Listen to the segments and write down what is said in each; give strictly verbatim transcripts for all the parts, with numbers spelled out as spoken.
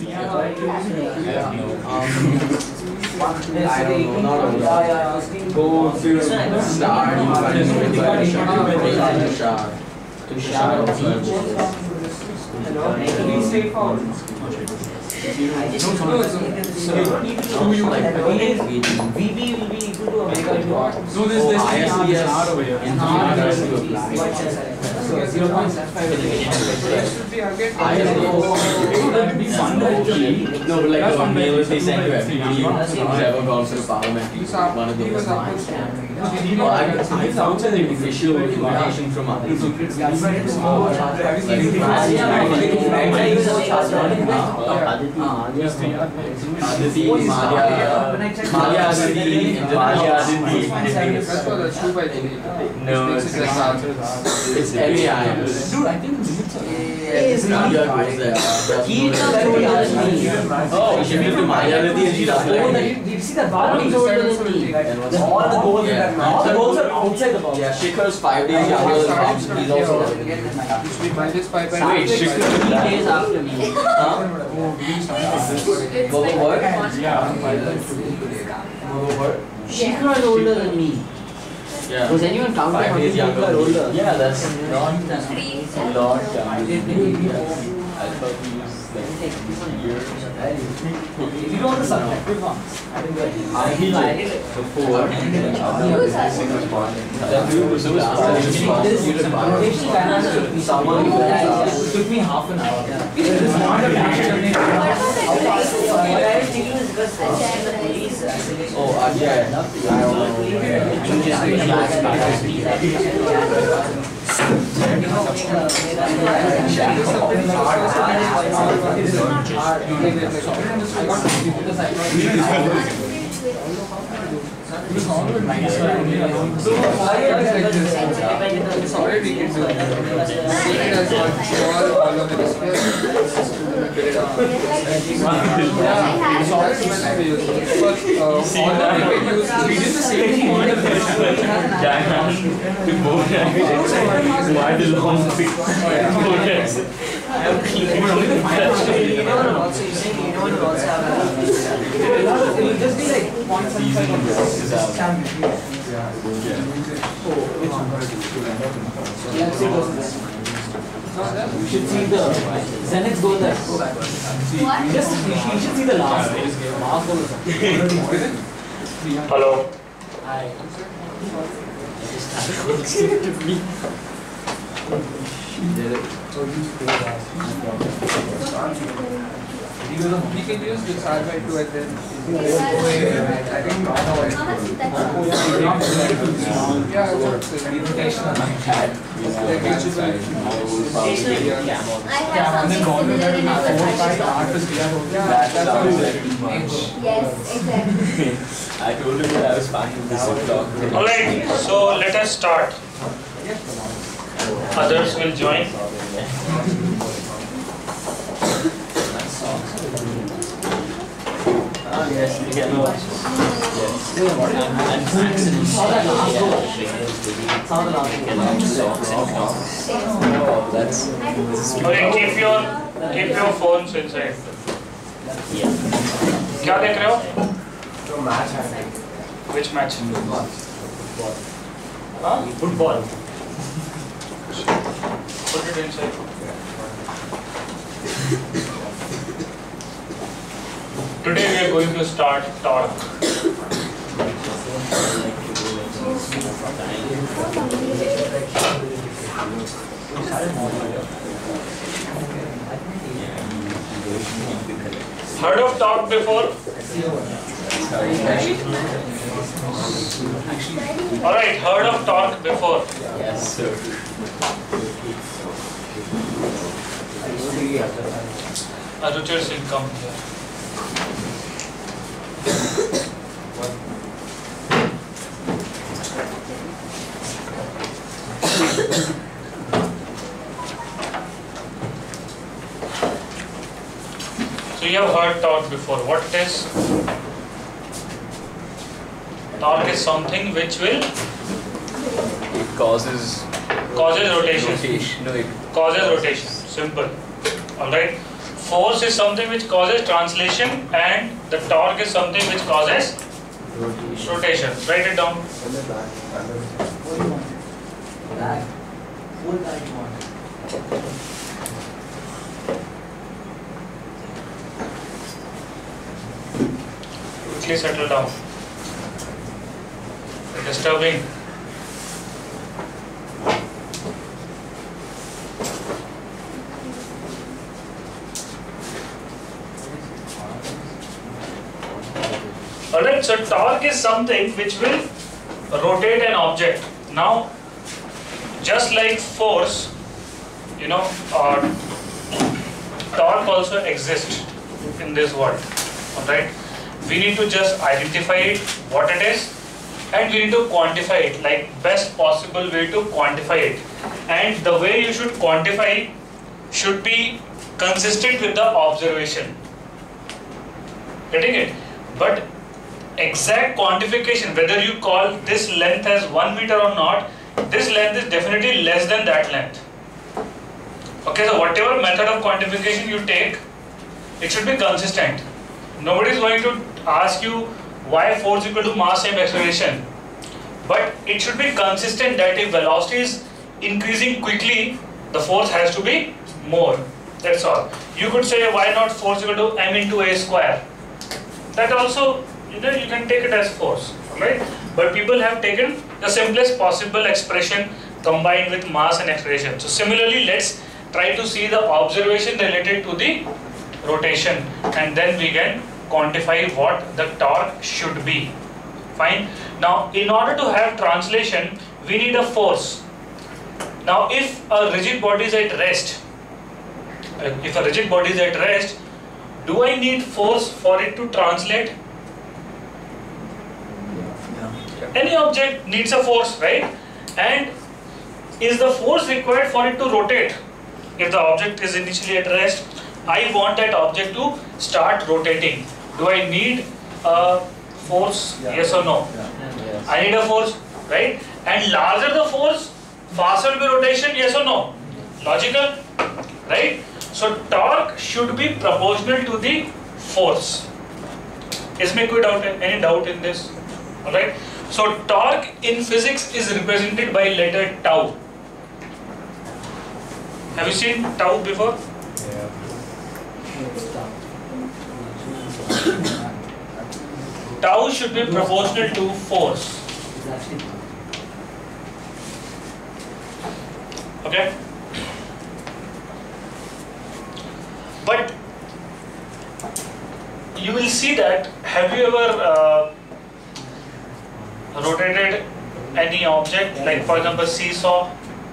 I don't know, not go to start, to start, to start. No, so you don't need to show you like V B will be equal to omega into R. So this this I S T S over here. and R has to apply. So zero point seven five should be again. I S T S. No, but like the mail is sent to everybody who's ever gone through parliamentary one of those lines. Well, I I found an official invitation from others. Aditi, Maria, Maria Aditi, Maria Aditi. No, it's it's L A I. Dude, I think it's Maria goes there. He is very Oh, she went to Maria Aditi and she does that. Did you see that bar is older than me? All the goals all the goals are outside the box. Yeah, Shikhar's five days younger than Bob's. He's also minus five by wait, Shikhar Three days after me. Bobo what? Shikhar is older than me. Yeah. Was anyone counting Five how many days people younger. are older? Yeah, that's Three. lot younger. I thought he was like years. You know the subjective ones. I think that I did it before. That dude was so someone it took me half an hour. It is not a Oh, uh, yeah. I don't Sorry, we can do it. All of it is we did the same thing. Why the long pick? will just be like one You should see the Zenix go there. Go back. Just you should see the last last goal. Hello. Hi. We can use this R by two and then I think yeah, Yes, exactly. I told him that I was fine with this talk. Alright, so let us start. Others will join. Ah, yes, we can watch. Yes. And facts and that's Okay, keep your keep your phones inside. क्या देख रहे हो? Which match? Huh? Football. Put it inside. Today we are going to start talk. Heard of talk before? Alright, heard of talk before? yes, sir. Aruchir Singh come here. So you have heard talk before. What it is? Torque is something which will It causes causes rotation. rotation. No, it Causes rotation. Simple. Alright. force is something which causes translation and the torque is something which causes rotation. rotation. Write it down. Back. Full back one. Quickly settle down. You're disturbing. Alright, so torque is something which will rotate an object. Now, just like force, you know, uh, torque also exists in this world. Alright, we need to just identify it, what it is, and we need to quantify it, like best possible way to quantify it. And the way you should quantify should be consistent with the observation. Getting it? But exact quantification, whether you call this length as one meter or not, this length is definitely less than that length. Okay, so whatever method of quantification you take, it should be consistent. Nobody is going to ask you why force equal to mass times acceleration, but it should be consistent that if velocity is increasing quickly, the force has to be more. That's all. You could say why not force equal to m into a square. That also, you know, you can take it as force, right? But people have taken the simplest possible expression combined with mass and acceleration. So similarly, let's try to see the observation related to the rotation, and then we can quantify what the torque should be. Fine. Now, in order to have translation, we need a force. Now, if a rigid body is at rest, if a rigid body is at rest, do I need force for it to translate? Any object needs a force, right? And is the force required for it to rotate? If the object is initially at rest, I want that object to start rotating. Do I need a force? Yeah. Yes or no? Yeah. Yes. I need a force, right? And larger the force, faster will be rotation, yes or no? Logical, right? So torque should be proportional to the force. Is there doubt, any doubt in this? Alright. So torque in physics is represented by letter tau. Have you seen tau before? Yeah. Tau should be proportional to force. Okay? But you will see that, have you ever uh, rotated any object, like for example seesaw?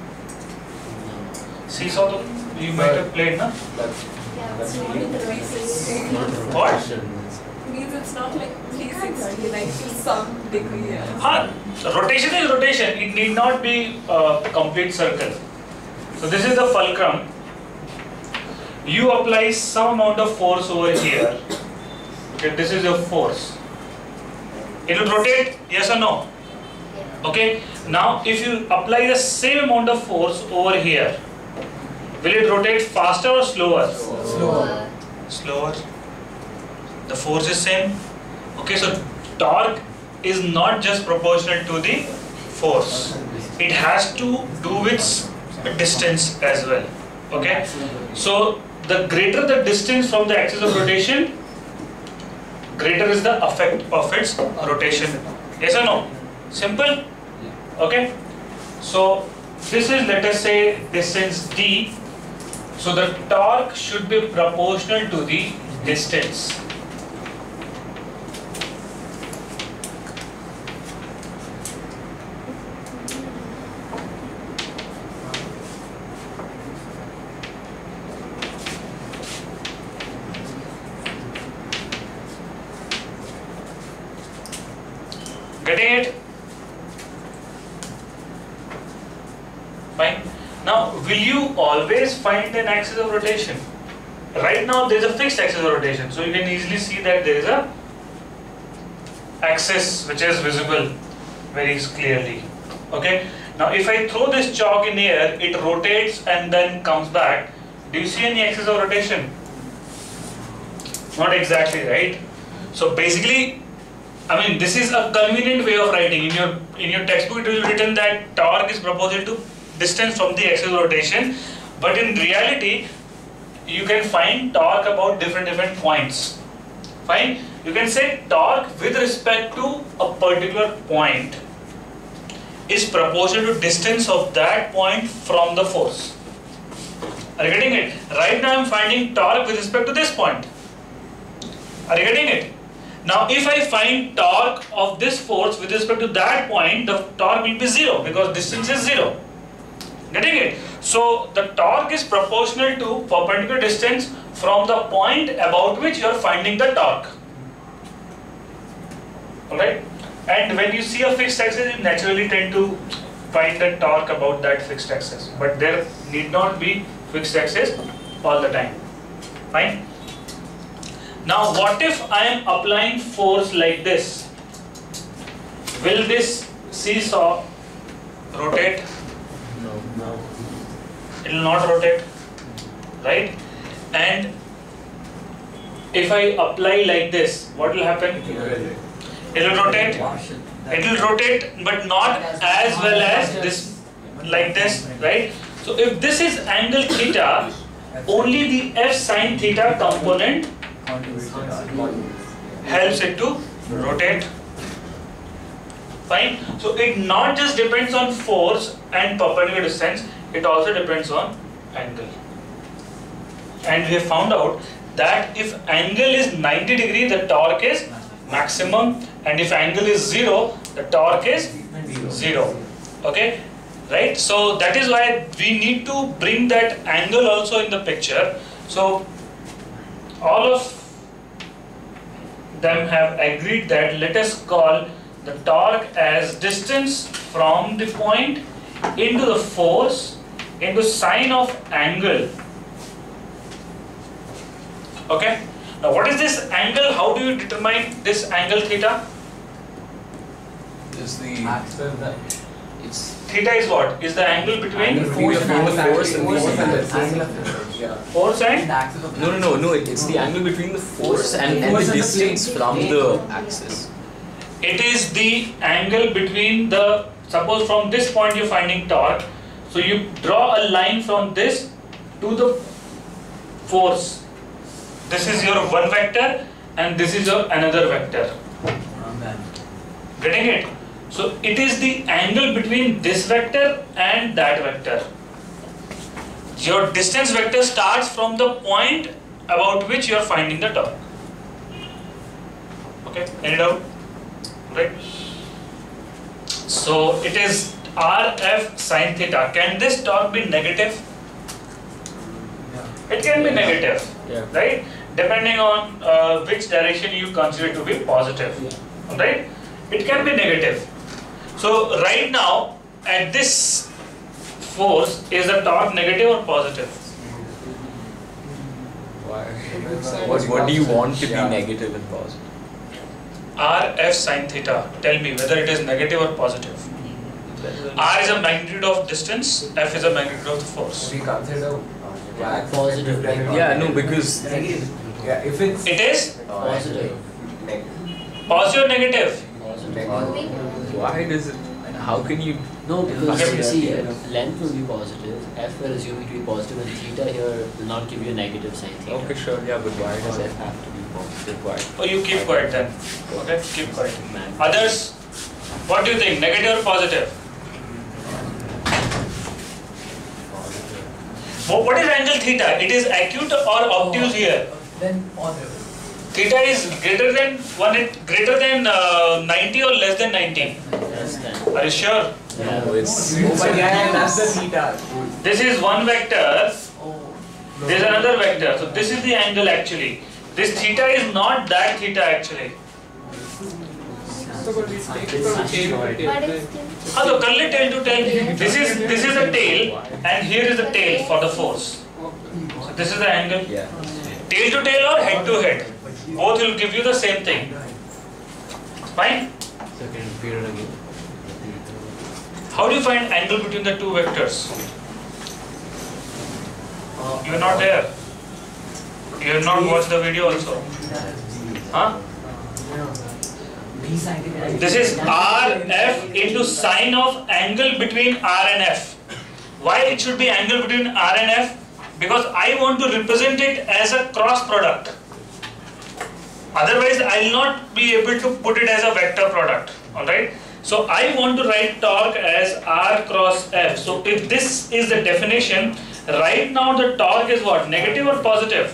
Seesaw, you might have played, na? Yeah, it's not in the three sixty. What? Means it's not like three sixty, like to some degree. Yeah. Huh. Rotation is rotation. It need not be a complete circle. So this is the fulcrum. You apply some amount of force over here. Okay, this is your force. It will rotate, yes or no? Okay. Now, if you apply the same amount of force over here, will it rotate faster or slower? Slower. Slower. The force is same. Okay, so torque is not just proportional to the force. It has to do with distance as well. Okay, so the greater the distance from the axis of rotation, greater is the effect of its rotation. Yes or no? Simple? Okay. So this is, let us say, distance d. So the torque should be proportional to the distance. Getting it? Fine. Now, will you always find an axis of rotation? Right now, there is a fixed axis of rotation, so you can easily see that there is a axis which is visible very clearly. Okay. Now, if I throw this chalk in air, it rotates and then comes back. Do you see any axis of rotation? not exactly, right? So basically, I mean, this is a convenient way of writing. In your in your textbook, it will be written that torque is proportional to distance from the axis of rotation, but in reality, you can find torque about different different points. Fine. You can say torque with respect to a particular point is proportional to distance of that point from the force. Are you getting it? Right now I am finding torque with respect to this point. Are you getting it? Now if I find torque of this force with respect to that point, the torque will be zero because distance is zero. Getting it? So the torque is proportional to perpendicular distance from the point about which you are finding the torque. Alright? And when you see a fixed axis, you naturally tend to find the torque about that fixed axis. But there need not be fixed axis all the time. Fine? Now what if I am applying force like this? Will this seesaw rotate? No. No. It will not rotate, right? And if I apply like this, what will happen? It will rotate. It will rotate, but not as well as this, like this, right? So if this is angle theta, only the F sin theta component helps it to rotate. Fine. So it not just depends on force and perpendicular distance, it also depends on angle. And we have found out that if angle is ninety degree, the torque is maximum, and if angle is zero, the torque is zero. Okay, right? So that is why we need to bring that angle also in the picture. So all of them have agreed that let us call the torque as distance from the point into the force into sine of angle. Okay. Now what is this angle? How do you determine this angle theta? Is the It's Theta is what? Is the angle between the force and the force and the force and no no no no it, it's the angle between the force and, and the distance from the axis. it is the angle between the, suppose from this point you're finding torque, so you draw a line from this to the force. This is your one vector and this is your another vector. Getting it? So it is the angle between this vector and that vector. Your distance vector starts from the point about which you are finding the torque. Okay, any doubt? Right? So it is R F sin theta. Can this torque be negative? It can be negative, Yeah. right? Depending on uh, which direction you consider to be positive, Yeah. right? It can be negative. So right now, at this force, is the torque negative or positive? What what do you want to be negative and positive? R F sin theta. Tell me whether it is negative or positive. R is a magnitude of distance, F is a magnitude of the force. we consider Positive. Yeah, no, because yeah, if it's It is Positive. positive or negative? why does it? How can you? No, because Okay. you see, length will be positive, F we're assuming to be positive, and theta here will not give you a negative sign theta. Okay, sure, yeah, but why does F have to be positive? Why? Oh, you keep quiet then. Okay, keep quiet. Man. Others, what do you think? Negative or positive? Wha- What is angle theta? It is acute or obtuse here? then positive. Theta is greater than one, greater than uh, ninety or less than ninety. Less than. Are you sure? Yeah. No, it's. Oh, but yeah, that's the theta. This is one vector. This is another vector. So this is the angle actually. This theta is not that theta actually. So but we take it from tail to tail. हाँ तो कर ले tail to tail. This is this is the tail and here is the tail for the force. So this is the angle. Yeah. Tail to tail or head to head. Both will give you the same thing. Fine. So can you repeat it again? How do you find angle between the two vectors? You are not there. You have not watched the video also? Huh? This is R F into sine of angle between R and F. Why it should be angle between R and F? Because I want to represent it as a cross product. Otherwise, I will not be able to put it as a vector product. Alright? So I want to write torque as R cross F. So if this is the definition, right now the torque is what? Negative or positive?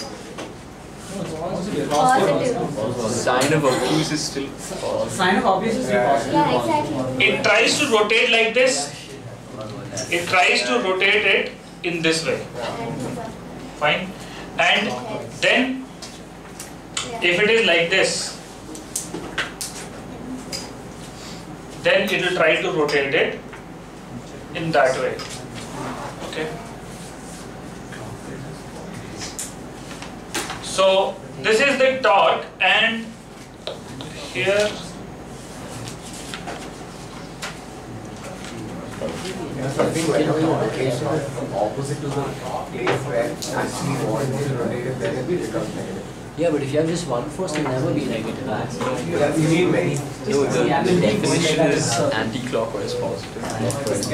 Positive. Sign of obtuse is still positive. Sign of obvious is positive. Yeah, exactly. It tries to rotate like this. It tries to rotate it in this way. Fine. And then if it is like this, then it will try to rotate it in that way. Okay. So this is the torque, and here something like a provocation opposite to the place where actually want to rotate it, then it becomes negative. Yeah, but if you have just one force, it will never be negative. Yeah, you need many. No, the, the definition is anti-clockwise positive. Clockwise.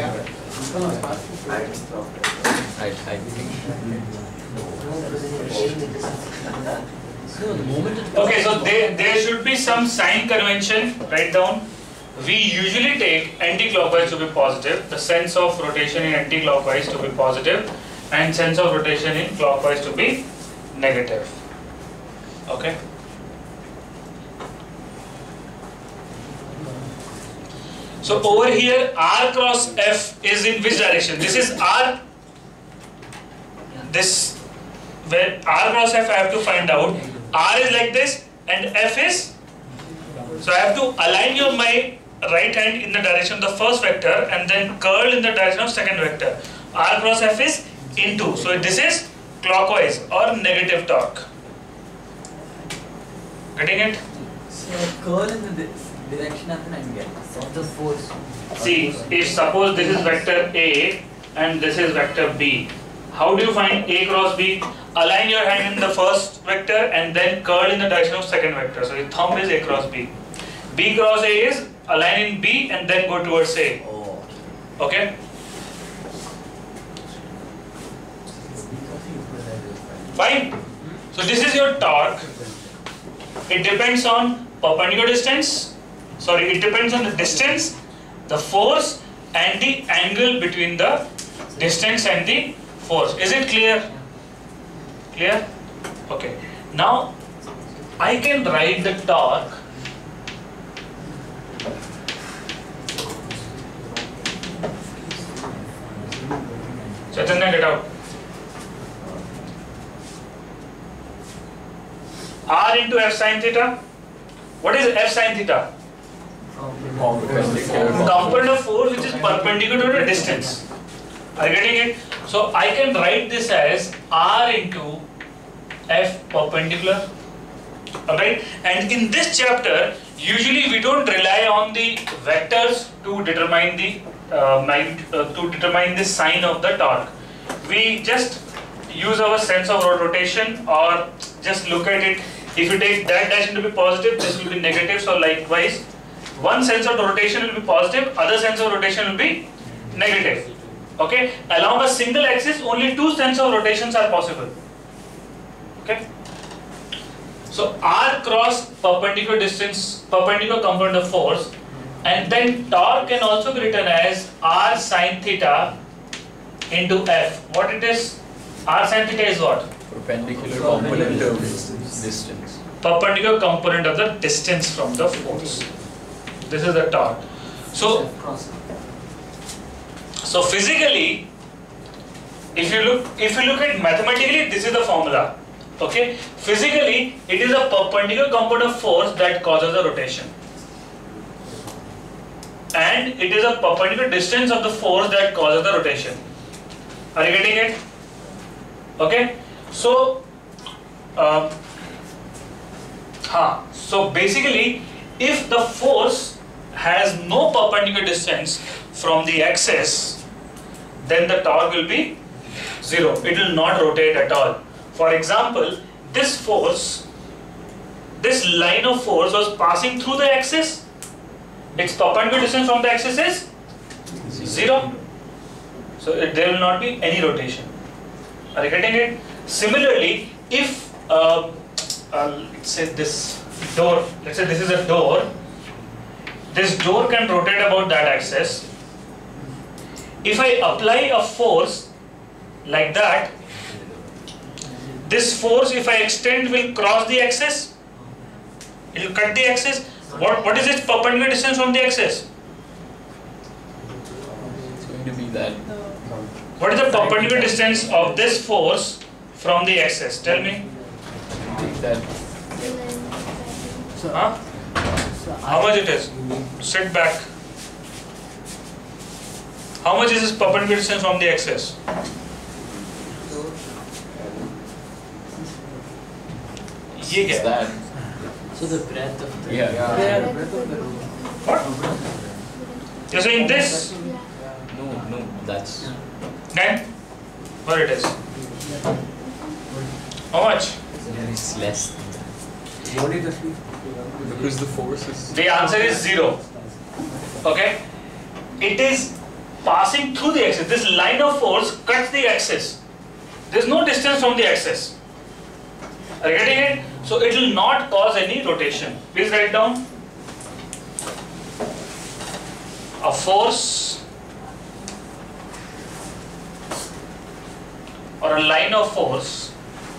I, I think. No, the moment it okay, so there, there should be some sign convention. Write down. We usually take anti-clockwise to be positive, the sense of rotation in anti-clockwise to be positive, and sense of rotation in clockwise to be negative. Okay. So over here, R cross F is in which direction? This is R. This where R cross F I have to find out. R is like this, and F is. So I have to align your my right hand in the direction of the first vector, and then curl in the direction of second vector. R cross F is into. So this is clockwise or negative torque. Getting it? So curl in the direction of an angle. So the force. See, if suppose this is vector A and this is vector B, how do you find A cross B? Align your hand in the first vector and then curl in the direction of second vector. So your thumb is A cross B. B cross A is align in B and then go towards A. Okay? Fine. So this is your torque. It depends on perpendicular distance. Sorry, it depends on the distance, the force, and the angle between the distance and the force. Is it clear? Clear? Okay. Now, I can write the torque Chaitanya, get out. R into F sin theta. What is F sin theta? Component of force which is perpendicular to the distance. Are you getting it? So I can write this as R into F perpendicular. Alright? And in this chapter, usually we don't rely on the vectors to determine the uh, mag uh, to determine the sign of the torque. We just use our sense of rotation, or just look at it. If you take that direction to be positive, this will be negative. So likewise, one sense of rotation will be positive, other sense of rotation will be negative. Okay? Along a single axis, only two sense of rotations are possible. Okay? So R cross perpendicular distance, perpendicular component of force, and then torque can also be written as R sin theta into F. What it is? R sin theta is what? Perpendicular component of distance. Perpendicular component of the distance from the force. This is the torque. So, so physically, if you look, if you look at mathematically, this is the formula. Okay, physically, it is a perpendicular component of force that causes the rotation, and it is a perpendicular distance of the force that causes the rotation. Are you getting it? Okay, so, uh, huh. So basically, if the force has no perpendicular distance from the axis, then the torque will be zero. It will not rotate at all. For example, this force, this line of force was passing through the axis. Its perpendicular distance from the axis is zero. So it, there will not be any rotation. Are you getting it? Similarly, if uh, uh, let's say this door, let's say this is a door, this door can rotate about that axis. If I apply a force like that, this force, if I extend, will cross the axis. It will cut the axis. What what is its perpendicular distance from the axis? It's going to be that. What is the perpendicular distance of this force from the axis? Tell me. That. Huh? How much it is? Sit back. How much is its perpendicular distance from the axis? ये क्या? That. So the breadth of the Yeah. Yeah, breadth of the room. What? You're saying this? No, no, that's. Then? Where it is? How much? It's less. What is the speed? Because the force is. The answer is zero. Okay? It is passing through the axis. This line of force cuts the axis. There is no distance from the axis. Are you getting it? So it will not cause any rotation. Please write down. A force or a line of force,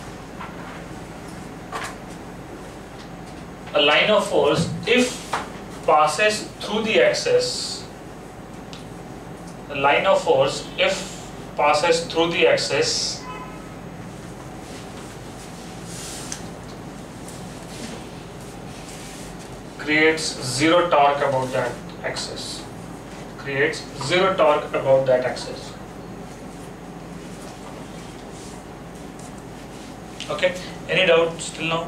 a line of force, if passes through the axis, a line of force, if passes through the axis, creates zero torque about that axis. Creates zero torque about that axis. Okay, any doubt still now?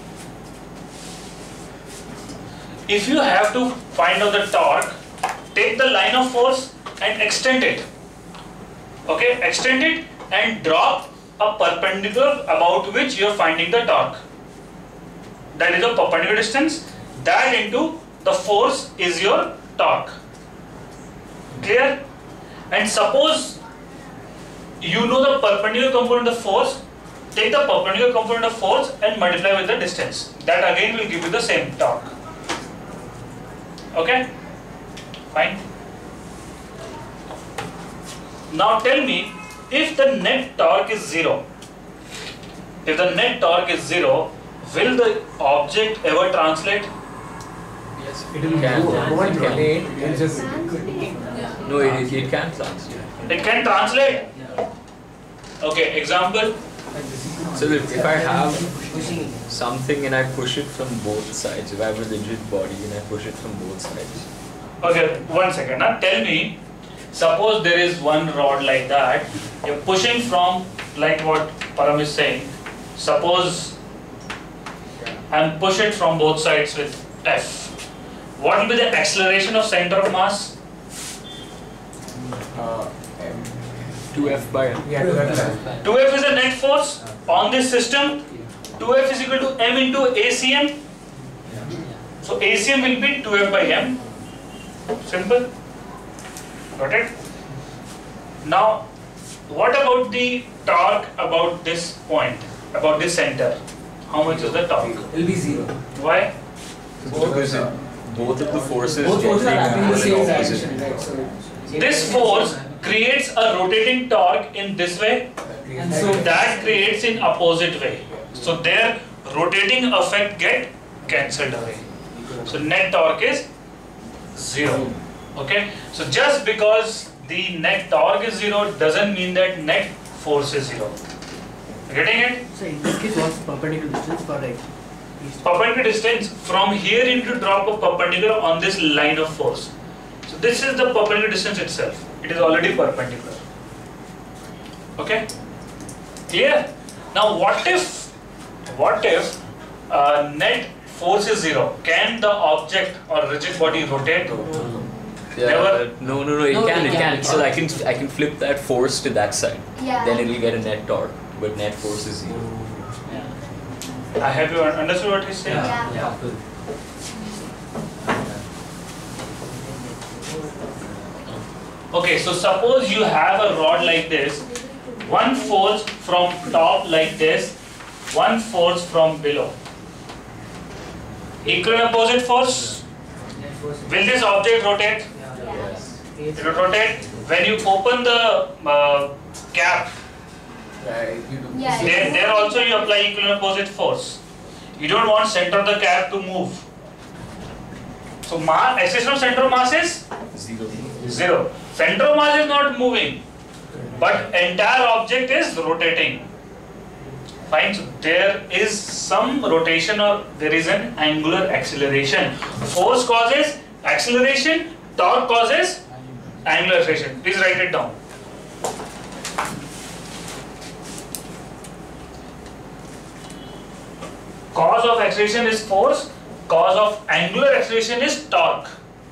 If you have to find out the torque, take the line of force and extend it. Okay, extend it and drop a perpendicular about which you are finding the torque. That is the perpendicular distance. That into the force is your torque. Clear? And suppose you know the perpendicular component of force, take the perpendicular component of force and multiply with the distance. That again will give you the same torque. Okay? Fine. Now tell me, if the net torque is zero, if the net torque is zero, will the object ever translate? Yes, It will can. go on It can. rotate, it will just. No, it, it can translate. It can translate. Okay, example. So if, if I have something and I push it from both sides, if I have a rigid body and I push it from both sides. Okay, one second. Now tell me, suppose there is one rod like that, you're pushing from, like what Param is saying, suppose and push it from both sides with F. What will be the acceleration of center of mass? Uh, M. two F by M. Yeah, to that. two F is the net force on this system. two F is equal to M into A C M. So A C M will be two F by M. Simple. Got it? Now, what about the torque about this point, about this center? How much is the torque? It will be zero. Why? Because it, both of the forces Both forces are get acting in the same opposite. direction, right? So This force creates a rotating torque in this way, and so that creates in opposite way. So their rotating effect get cancelled away. So net torque is zero. Okay. So just because the net torque is zero doesn't mean that net force is zero. Getting it? So in this case, what's the perpendicular distance for like? Perpendicular distance from here you need to drop a perpendicular on this line of force. So this is the perpendicular distance itself. It is already perpendicular. Okay? Clear? Now what if, what if uh, net force is zero? Can the object or rigid body rotate? Yeah, Never. uh, no, no, no, it No, can, it it can. can. So I can, I can flip that force to that side. Yeah. Then it will get a net torque, but net force is zero. I have you understood what he's saying? Yeah. Yeah. Okay, so suppose you have a rod like this, one force from top like this, one force from below. Equal and opposite force. Will this object rotate? Yes. It will rotate. When you open the uh, cap, Right, you do. Yeah. there, there also you apply equal and opposite force. You don't want center of the cap to move. So mass, acceleration of center of mass is Zero. zero. Center of mass is not moving, but entire object is rotating. Fine. So there is some rotation or there is an angular acceleration. Force causes acceleration, torque causes angular acceleration. Please write it down. Cause of acceleration is force, cause of angular acceleration is torque.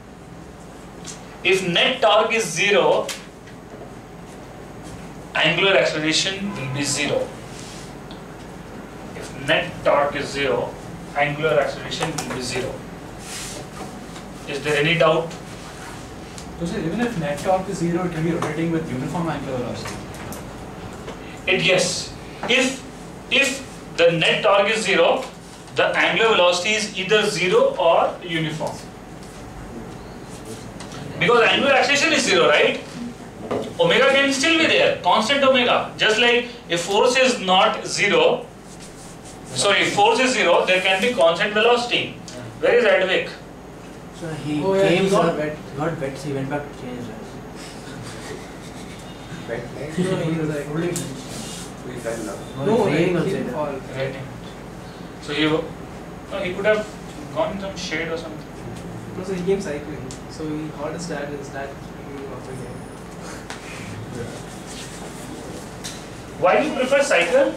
If net torque is zero, angular acceleration will be zero. If net torque is zero, angular acceleration will be zero. Is there any doubt? So even if net torque is zero, it can be rotating with uniform angular velocity. It yes. If if the net torque is zero, the angular velocity is either zero or uniform. Because angular acceleration is zero, right? Omega can still be there, constant omega. Just like if force is not zero, sorry, if force is zero, there can be constant velocity. Where is Advik? So he Oh, yeah, came, he got- got wet, got wet, so he went back to change that. Wet leg. No, he was like, We fell now. no, it's like, raining he outside. didn't fall. Right. So he, no, he could have gone in some shade or something. No, so he came cycling. So he called his dad, his dad he also came. Why do you prefer cycle?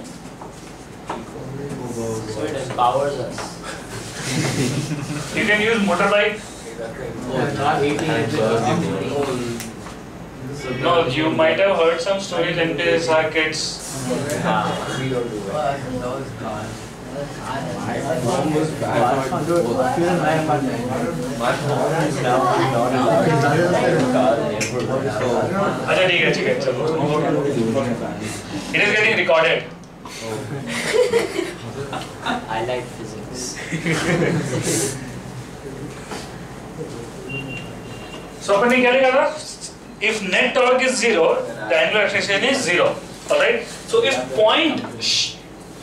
So it empowers us. You can use motorbike. No, you might have heard some stories in these our kids. We don't do that. My mom was bad for both. Fuel and I My mom is now not allowed to car ever. So अच्छा ठीक है ठीक है चलो. It is getting recorded. I like physics. So अपन ने क्या लिखा था? If net torque is zero, the angular acceleration is zero. Alright? So if point shh,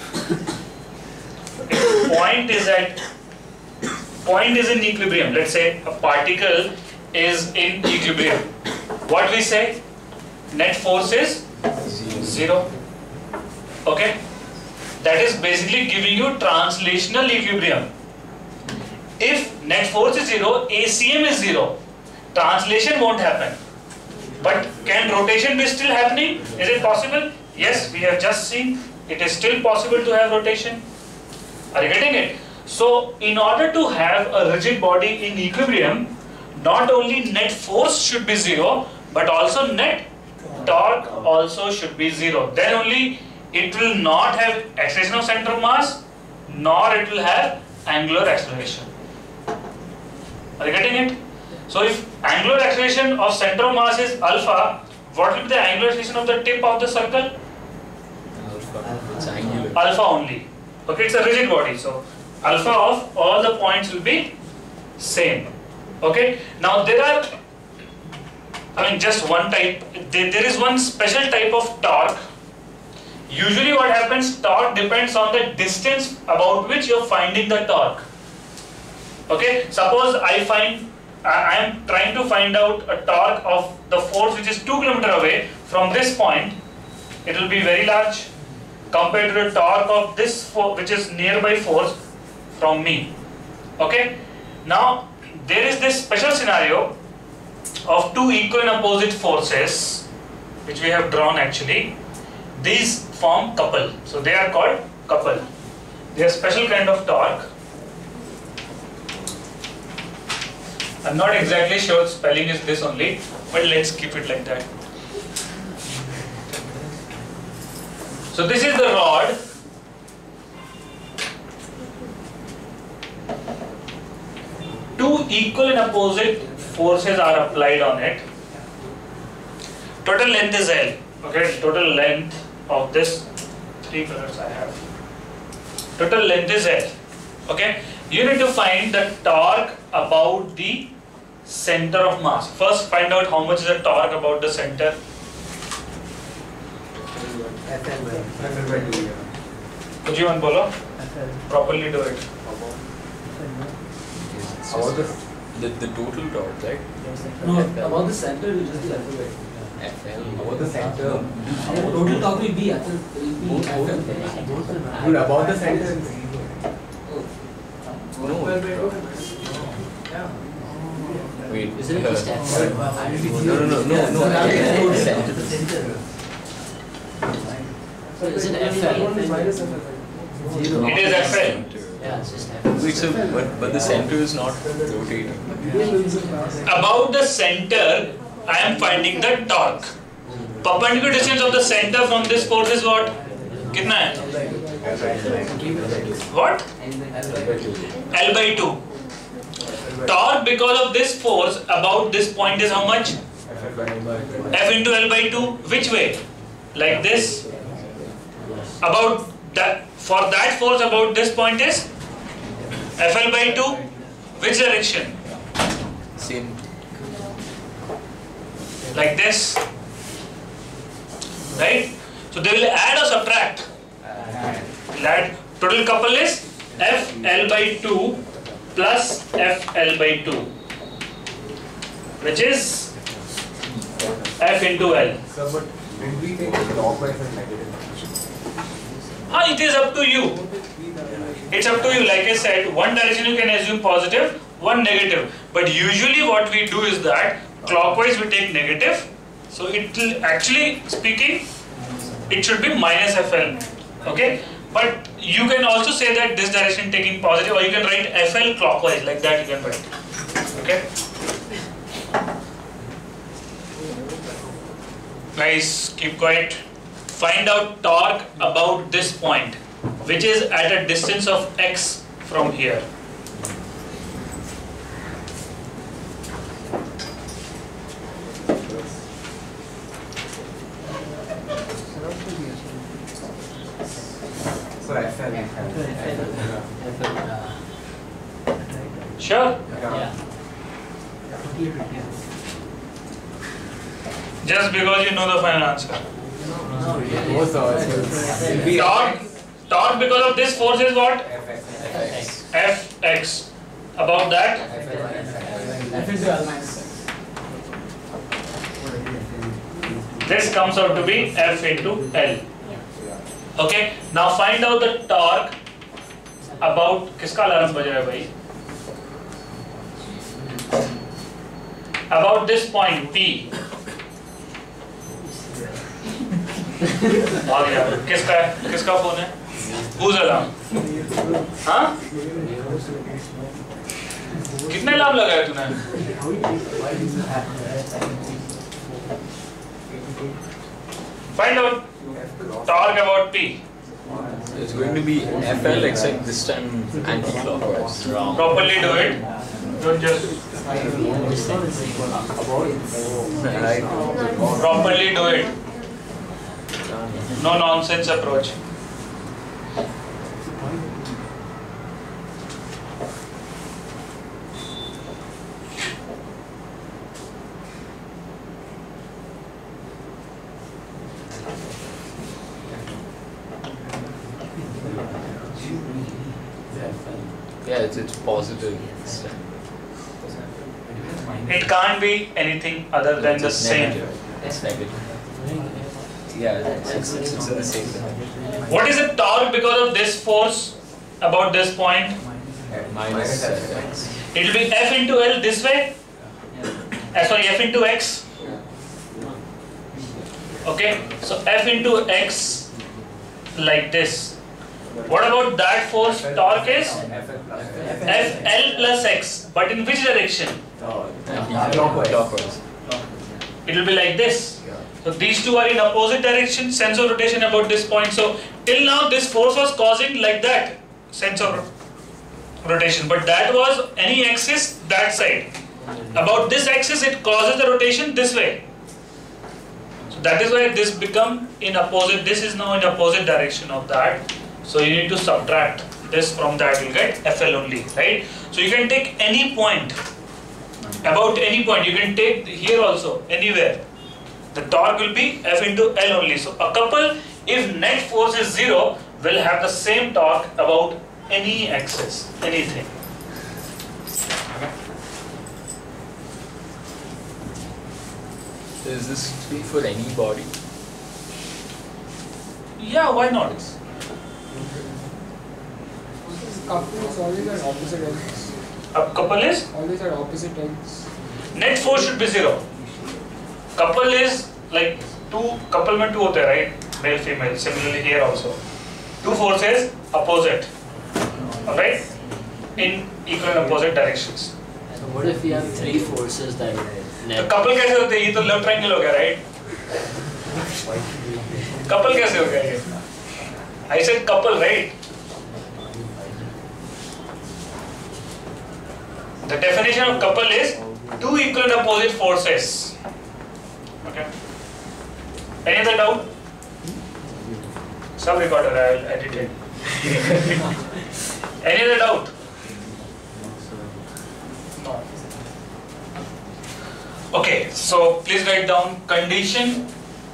if point is at point is in equilibrium, let's say a particle is in equilibrium, what we say? Net force is zero. Okay? That is basically giving you translational equilibrium. If net force is zero, A C M is zero. Translation won't happen. But can rotation be still happening? Is it possible? Yes, we have just seen it is still possible to have rotation. Are you getting it? So, in order to have a rigid body in equilibrium, not only net force should be zero, but also net torque also should be zero. Then only it will not have acceleration of center of mass, nor it will have angular acceleration. Are you getting it? So if angular acceleration of center of mass is alpha, what will be the angular acceleration of the tip of the circle? It's angular. Alpha only. Okay, it's a rigid body, so alpha of all the points will be same. Okay, now there are, I mean just one type, there, there is one special type of torque. Usually what happens, torque depends on the distance about which you are finding the torque. Okay, suppose I find, I am trying to find out a torque of the force which is two kilometers away from this point. It will be very large compared to the torque of this force which is nearby force from me. Okay. Now there is this special scenario of two equal and opposite forces which we have drawn actually. These form couple. So they are called couple. They are special kind of torque. I'm not exactly sure spelling is this only, but let's keep it like that. So this is the rod two equal and opposite forces are applied on it. Total length is L. Okay, total length of this three colors I have. Total length is L. Okay, you need to find the torque about the center of mass. First, find out how much is the torque about the center. Could you one bolo? Properly do it. About the The, the total torque, right? No, about the center will just be alphabet. F L. about the center. Total torque will be F L. Will be F L. Dude, about the center. No. Wait. Isn't it just F L? No, no, no, no, no. Center. So is it F L? It is F L. Yeah, it's just F L. Wait, so, but, but the center is not rotating. About the center, I am finding the torque. Perpendicular distance of the center from this force is what? Kitna hai? What? L by two. Torque because of this force about this point is how much? F into L by two. Which way? Like this. About that, for that force about this point is F L by two. Which direction? Same. Like this. Right? So they will add or subtract? Will add. Total couple is F L by two plus F L by two, which is F into L. Sir, but when we take it clockwise and negative. Ah, it is up to you. It's up to you. Like I said, one direction you can assume positive, one negative. But usually what we do is that clockwise we take negative. So it will actually speaking, it should be minus F L. Okay? But you can also say that this direction taking positive, or you can write F L clockwise, like that you can write. Okay? Guys, keep quiet. Find out torque about this point, which is at a distance of x from here. So F L. Sure? Yeah. Just because you know the final answer. Oh, so it will be Torque, torque because of this force is what? F X. Fx. About that? F into L minus X. This comes out to be F into L. Okay. Now find out the torque about किसका alarm बज रहा है भाई? About this point P. भाग गया. किसका है? किसका फोन है? Whose alarm? हाँ? कितने अलार्म लगाए तूने? Find out torque about P. It's going to be F L except this time anti-clockwise. Wrong. Properly do it. Don't just properly do it. No nonsense approach. Yeah, it's, it's positive. It's, It can't be anything other than the it's same. negative. It's negative. Yeah, it's, it's, it's, it's in the same thing. What is the torque because of this force about this point? Minus X. It will be F into L this way. Uh, sorry, F into X. Okay, so F into X like this. What about that force? Torque is F L plus X, but in which direction? Clockwise. It will be like this. So these two are in opposite direction, sense of rotation about this point. So till now this force was causing like that, sense of rotation, but that was any axis that side. About this axis, it causes the rotation this way. So that is why this become in opposite. This is now in opposite direction of that. So you need to subtract this from that. You'll get F L only, right? So you can take any point. About any point, you can take here also anywhere. The torque will be F into L only. So a couple, if net force is zero, will have the same torque about any axis, anything. Does this speak for any body? Yeah, why not? Couple is always at opposite ends. A couple is Always at opposite ends. net force should be zero. Couple is like two, couple mein two hote hai, right? Male, female. Similarly here also. Two forces opposite. Alright? In equal and opposite directions. So what if we have three forces that तो net? couple कैसे होते हैं? ये तो love triangle हो गया, right? Couple कैसे हो गया ये? I said couple, right? The definition of couple is two equal and opposite forces. Okay. Any other doubt? Sub recorder, I'll edit it. Any other doubt? No. Okay, so please write down condition.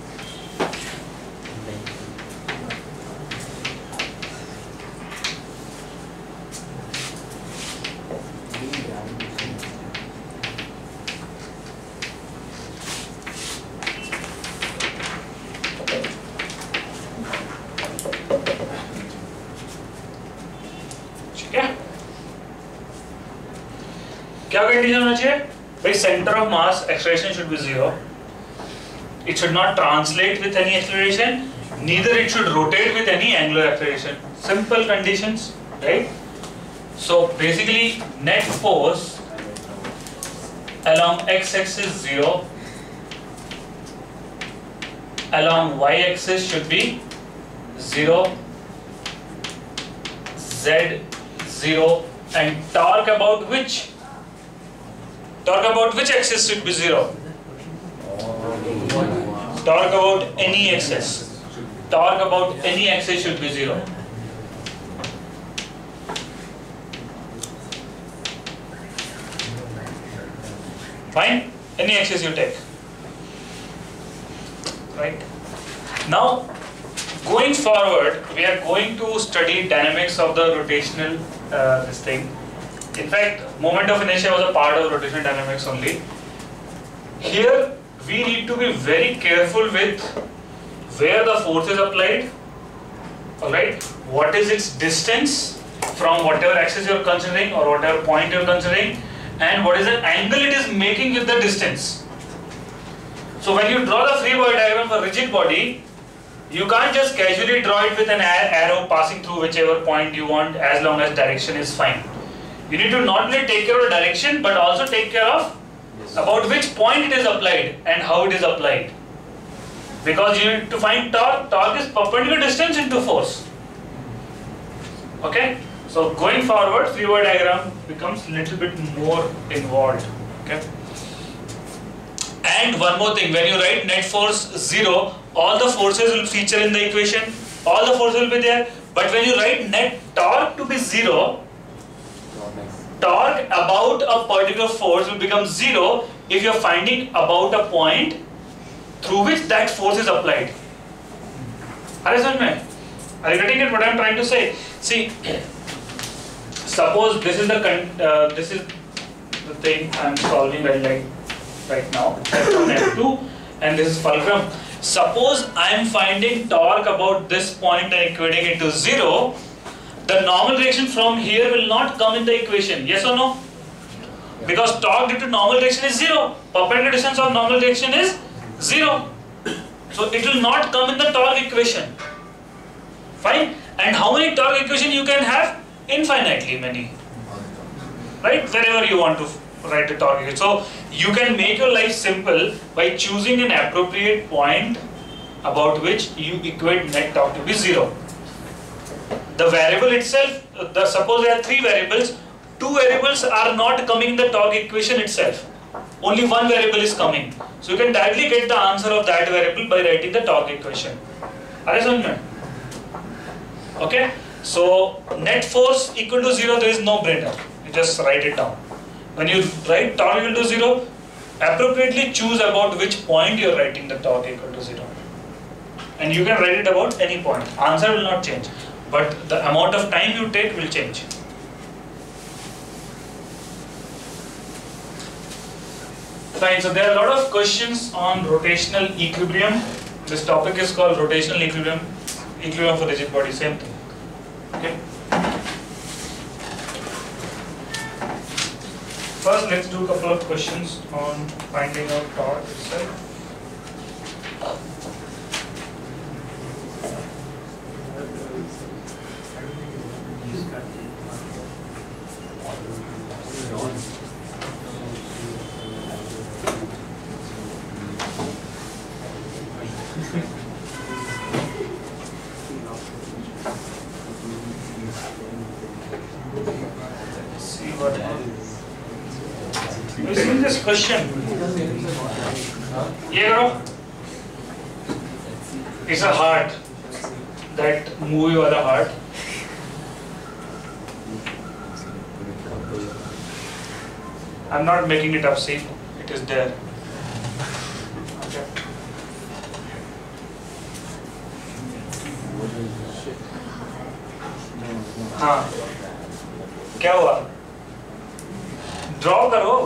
क्या condition होना चाहिए भाई? Centre of mass acceleration should be zero. It should not translate with any acceleration, neither it should rotate with any angular acceleration. Simple conditions, right? So basically net force along x-axis zero, along y-axis should be zero, z zero, and torque about which? Torque about which axis should be zero? Torque about any axis. Torque about any axis should be zero. Fine? Any axis you take. Right? Now, going forward, we are going to study dynamics of the rotational uh, this thing. In fact, moment of inertia was a part of rotational dynamics only. Here, we need to be very careful with where the force is applied. Alright, what is its distance from whatever axis you are considering or whatever point you are considering, and what is the angle it is making with the distance. So when you draw the free body diagram for rigid body, you can't just casually draw it with an arrow passing through whichever point you want as long as direction is fine. You need to not only take care of the direction but also take care of about which point it is applied and how it is applied. Because you need to find torque, torque is perpendicular distance into force. Okay? So going forward, free body diagram becomes a little bit more involved. Okay? And one more thing, when you write net force zero, all the forces will feature in the equation, all the forces will be there. But when you write net torque to be zero, torque about a particular force will become zero if you are finding about a point through which that force is applied. Are you getting it? What I am trying to say? See, suppose this is the uh, this is the thing I am solving right, like right now, F one, F two, and this is fulcrum. Suppose I am finding torque about this point and equating it to zero. The normal direction from here will not come in the equation. Yes or no? Because torque due to normal direction is zero. Perpendicular distance of normal direction is zero. So it will not come in the torque equation. Fine? And how many torque equations you can have? Infinitely many. Right? Wherever you want to write the torque equation. So you can make your life simple by choosing an appropriate point about which you equate net torque to be zero. the variable itself, the, suppose there are three variables, two variables are not coming in the torque equation itself. Only one variable is coming. So you can directly get the answer of that variable by writing the torque equation. Are you understanding? Okay? So net force equal to zero, there is no brainer. You just write it down. When you write torque equal to zero, appropriately choose about which point you are writing the torque equal to zero. And you can write it about any point. Answer will not change. But the amount of time you take will change. Fine, so there are a lot of questions on rotational equilibrium. This topic is called rotational equilibrium, equilibrium for rigid body, same thing. Okay. First, let's do a couple of questions on finding out torque itself. Question. Yeah, it's a heart, that movie wala heart. I'm not making it up, see, it is there. Okay. हाँ, क्या हुआ? Draw करो.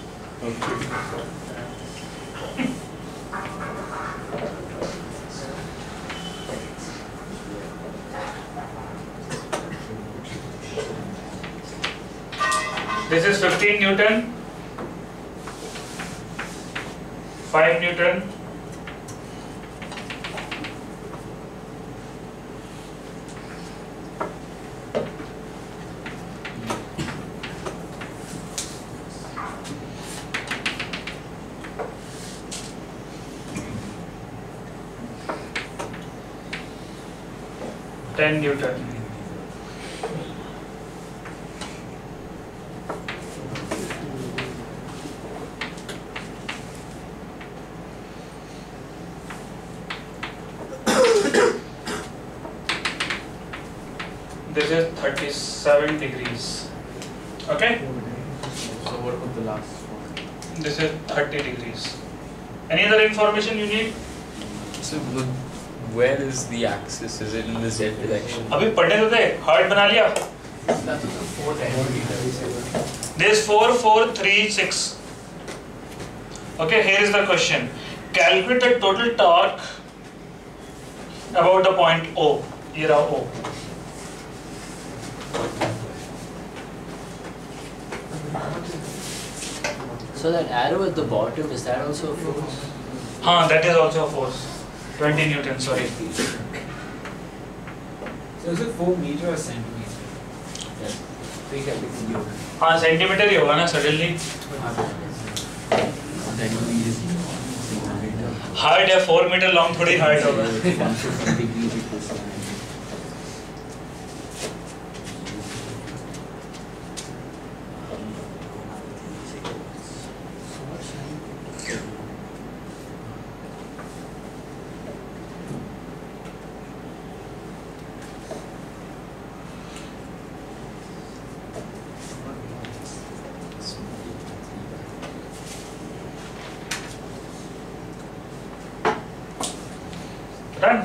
This is fifteen Newton, five Newton, ten Newton. This is thirty-seven degrees. Okay? So what about the last one? This is thirty degrees. Any other information you need? So the, where is the axis? Is it in the Z direction? अभी पढ़ने तो दे. Heart बना लिया. This four four three six. Okay, here is the question. Calculate the total torque about the point O. Here are O. So that arrow at the bottom, is that also a force? हाँ, that is also a force. twenty Newton, sorry. So is it four meter or centimeter? Yes. Three centimeter. हाँ, centimeter ही होगा ना suddenly. Height है four meter long थोड़ी height होगा. Done.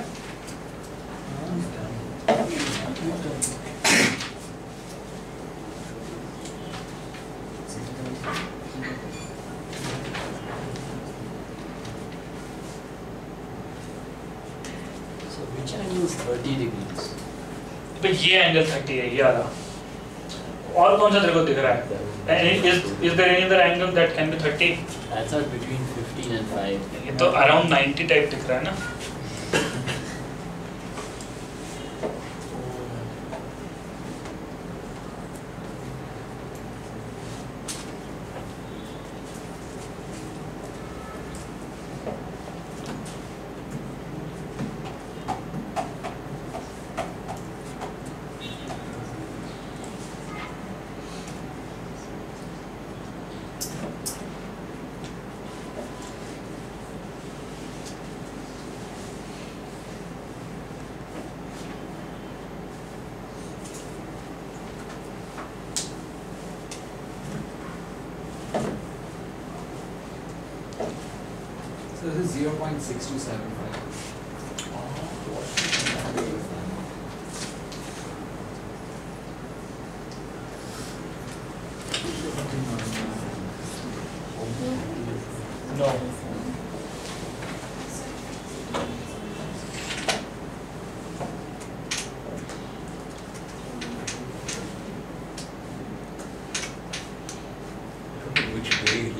So which angle is thirty degrees? तो ये angle thirty है, ये वाला. और कौन सा तेरे को दिख रहा है? Is is there any other angle that can be thirty? That's out between fifteen and five. ये तो around ninety टाइप दिख रहा है ना? So this is zero point six two seven five. No. Which way he?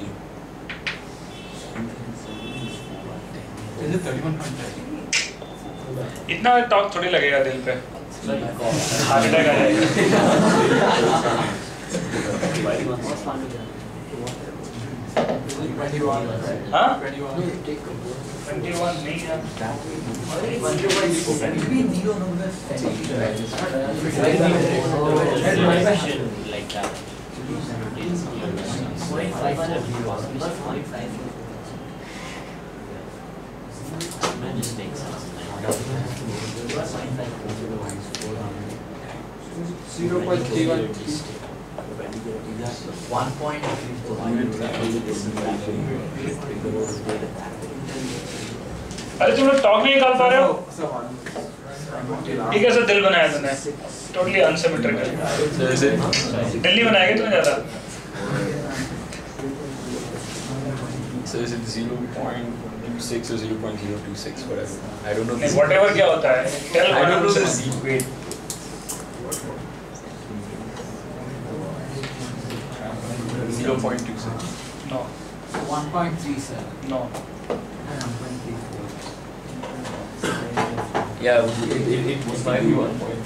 Is it thirty-one point five? इतना torque थोड़ी लगेगा दिल पे, हार्ट अटैक आ जाएगा। हाँ? twenty-one नहीं है। Like that. Just makes sense. zero point three one. One point अरे तुम लोग टॉक नहीं निकाल पा रहे हो? ये कैसा दिल बनाया तुमने? Totally unsymmetrical. दिल नहीं बनाया क्या तुमने ज़्यादा? So is it zero point two six or zero point zero two six, whatever? I don't know. नहीं, whatever क्या होता है? Tell I don't know one the answer. Z. Wait. zero point two six. No, one point three seven. no. Yeah, it, it, it might be one point.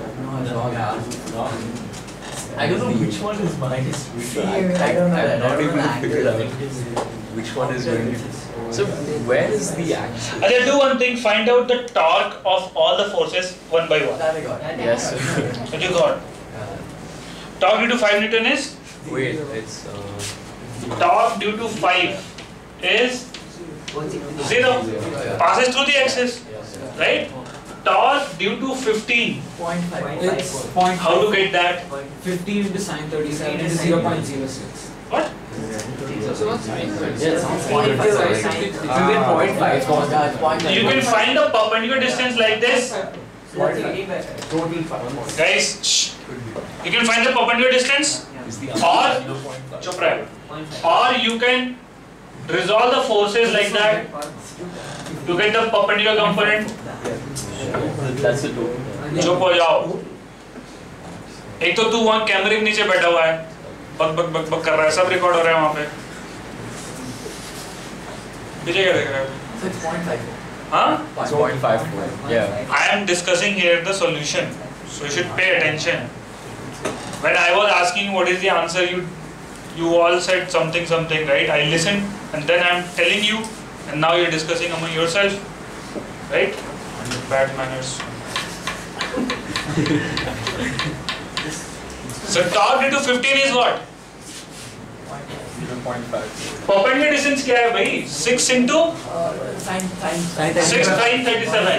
I don't know which one is minus which one. I, I don't know. I'm not able to figure it out. Which one is going to? So where is the axis? अच्छा, do one thing. Find out the torque of all the forces one by one. Yes. What you got? Torque due to five Newton is Wait, it's uh, torque due to five is zero. Passes through the axis, right? Torque due to fifteen. It's point How to get that? fifty into sine thirty-seven is zero point zero six. What? You can find the perpendicular distance like this. Guys, shh. You can find the perpendicular distance, or chup rahe. Or you can resolve the forces like that to get the perpendicular component. that's the two. चुप हो जाओ। एक तो तू वहाँ कैमरे के नीचे बैठा हुआ है, बक बक बक बक कर रहा है, सब रिकॉर्ड हो रहा है वहाँ पे। पीछे क्या देख रहा है? हाँ? It's point five four. Yeah. I am discussing here the solution, so you should pay attention. When I was asking what is the answer, you you all said something something, right? I listened, and then I am telling you, and now you're discussing among yourself, right? Bad manners. So torque due to fifteen is what? zero point five. Perpendicular distance क्या है भाई? six into six sine thirty-seven.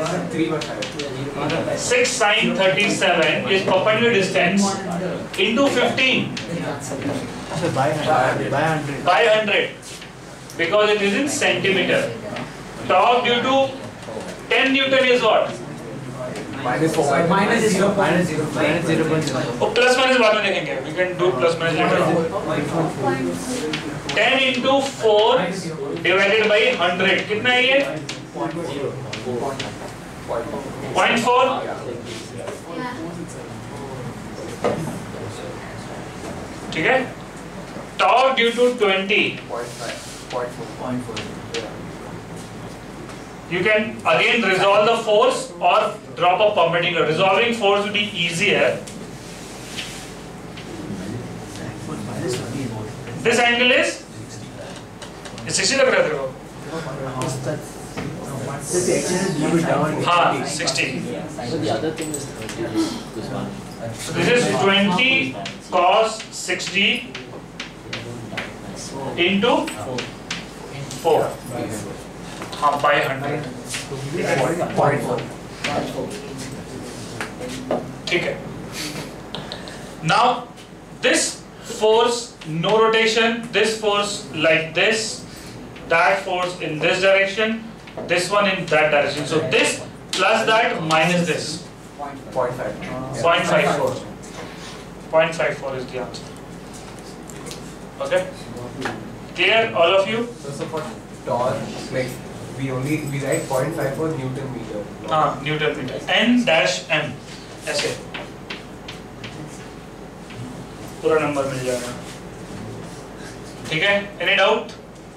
six sine thirty-seven is perpendicular distance into fifteen by hundred. by one hundred because it is in centimeter. Torque due to ten Newton is what? Minus four. Minus zero. Minus zero. Minus zero point zero. Oh, plus minus बाद में देखेंगे. We can do plus minus later. ten into four divided by one hundred. कितना है ये? zero point four. ठीक है? Torque due to twenty. You can again resolve the force or drop a perpendicular. Resolving force will be easier. This angle is sixty लग रहा है तेरे को? हाँ, sixty. So the other thing is thirty. This one. So this is twenty cos sixty into four. हाँ, by hundred. ठीक है. Now this force, no rotation, this force like this, that force in this direction, this one in that direction. So this plus that minus this. zero point five. zero point five four. zero point five four is the answer. Okay? Clear, all of you? So, so for torque, like we only we write zero point five four Newton meter. Ah, Newton meter. N dash M. ऐसे पूरा number मिल जाएगा. ठीक है? Any doubt?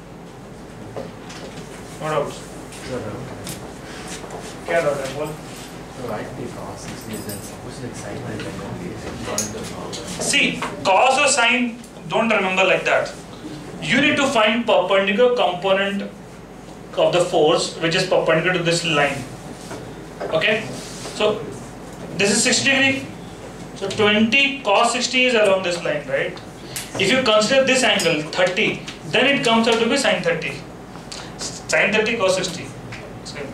No doubt. क्या doubt है बोल? See, cos or sine, don't remember like that. You need to find perpendicular component of the force which is perpendicular to this line. Okay? So, this is sixty degree. So, twenty cos sixty is along this line, right? If you consider this angle thirty, then it comes out to be sin thirty. Sin thirty cos sixty. Same.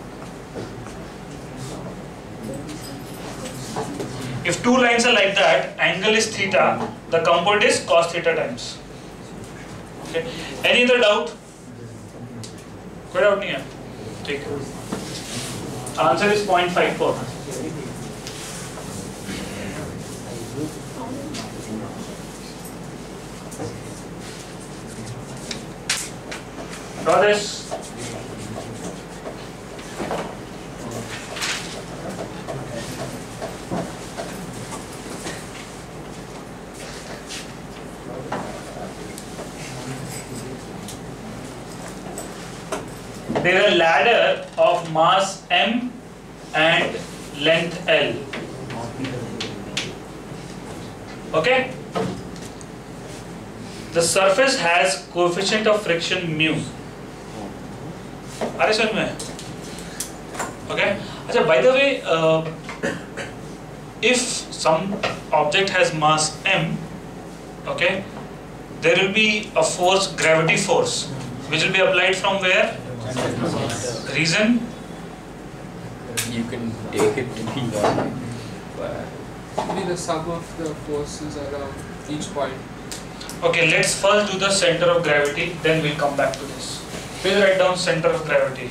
If two lines are like that, angle is theta, the component is cos theta times. Okay. Any other doubt? कोई doubt नहीं है? ठीक है. Answer is zero point five four. Draw this. There is a ladder of mass M and length L. Okay? The surface has coefficient of friction mu. Are you समझ में? Okay? अच्छा, by the way, uh, if some object has mass M, okay, there will be a force, gravity force, which will be applied from where? Reason? You can take it to be one. Be the sum of the forces around each point. Okay, let's first do the center of gravity, then we'll come back to this. Please write down center of gravity.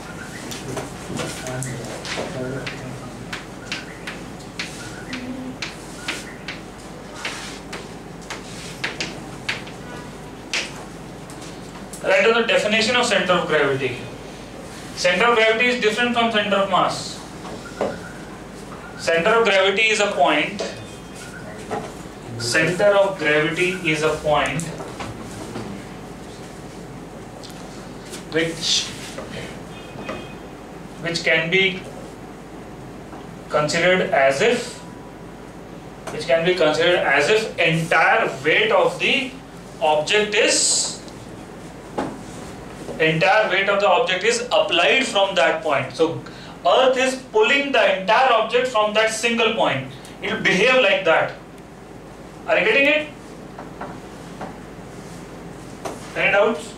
Write down the definition of center of gravity. Center of gravity is different from center of mass. Center of gravity is a point. Center of gravity is a point which which can be considered as if which can be considered as if entire weight of the object is entire weight of the object is applied from that point. So Earth is pulling the entire object from that single point. It will behave like that. Are you getting it? Any doubts?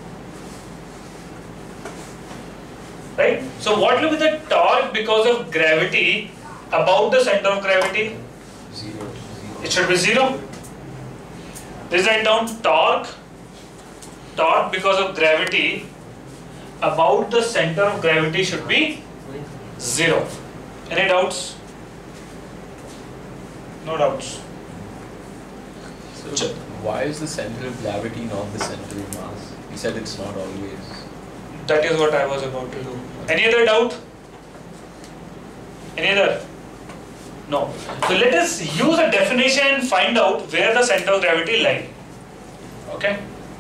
Right? So what will be the torque because of gravity about the center of gravity? Zero. It should be zero. Please write down torque. Torque because of gravity about the center of gravity should be zero. Any doubts? No doubts. So why is the center of gravity not the center of mass? You said it's not always. That is what I was about to do. Any other doubt? Any other? No. So let us use a definition and find out where the center of gravity lies. Okay?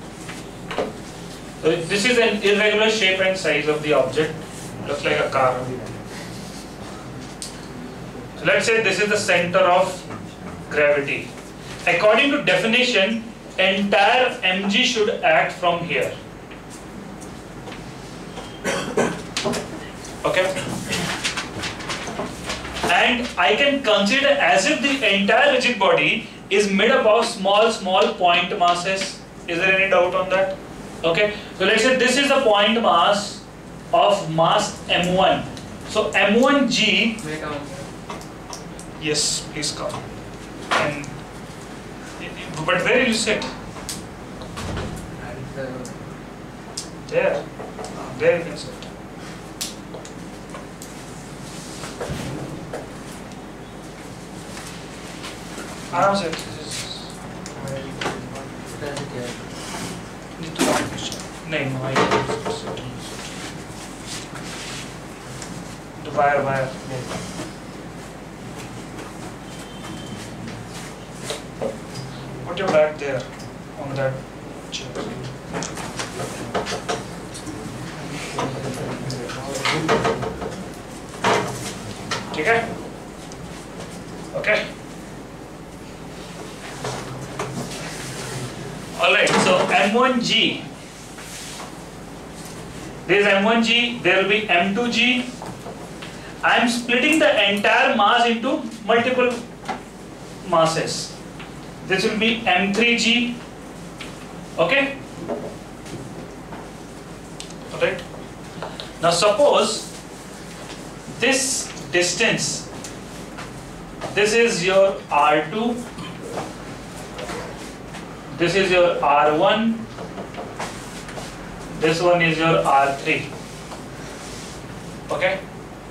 So this is an irregular shape and size of the object. Looks like a car. So let's say this is the center of gravity. According to definition, entire mg should act from here. Okay? And I can consider as if the entire rigid body is made up of small, small point masses. Is there any doubt on that? Okay? So let's say this is the point mass of mass m one. So m one g. Yes, please come. And But where will you sit? There. There you can sit. Aram se. नहीं नहीं the wire wire put your bag there on that chair. ठीक है? Okay. Alright, so M one G. There is M one G, there will be M two G. I am splitting the entire mass into multiple masses. This will be M three G. Okay? Alright. Now suppose this distance, this is your R two, this is your R one, this one is your R three. Okay?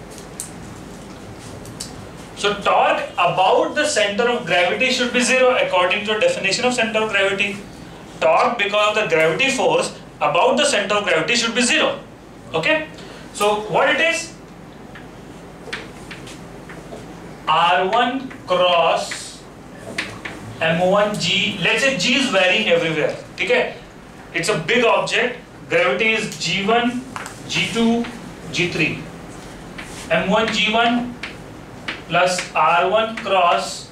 So torque about the center of gravity should be zero according to the definition of center of gravity. Torque because of the gravity force about the center of gravity should be zero. Okay? So what it is? R one cross M one G. Let's say G is varying everywhere. Okay? It's a big object. Gravity is G one, G two, G three. M one G one plus R one cross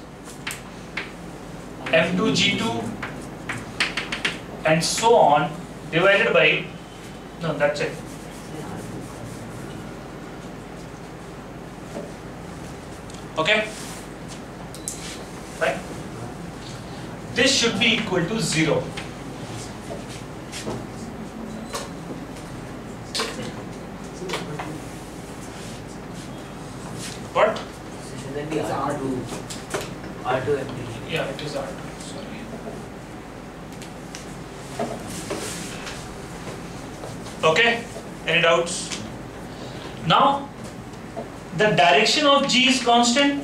M two G two and so on divided by, no, that's it. Okay? Right? This should be equal to zero. What? Then it's R two. R two M two. Yeah, it is R two. Sorry. Okay? Any doubts? Now, the direction of G is constant.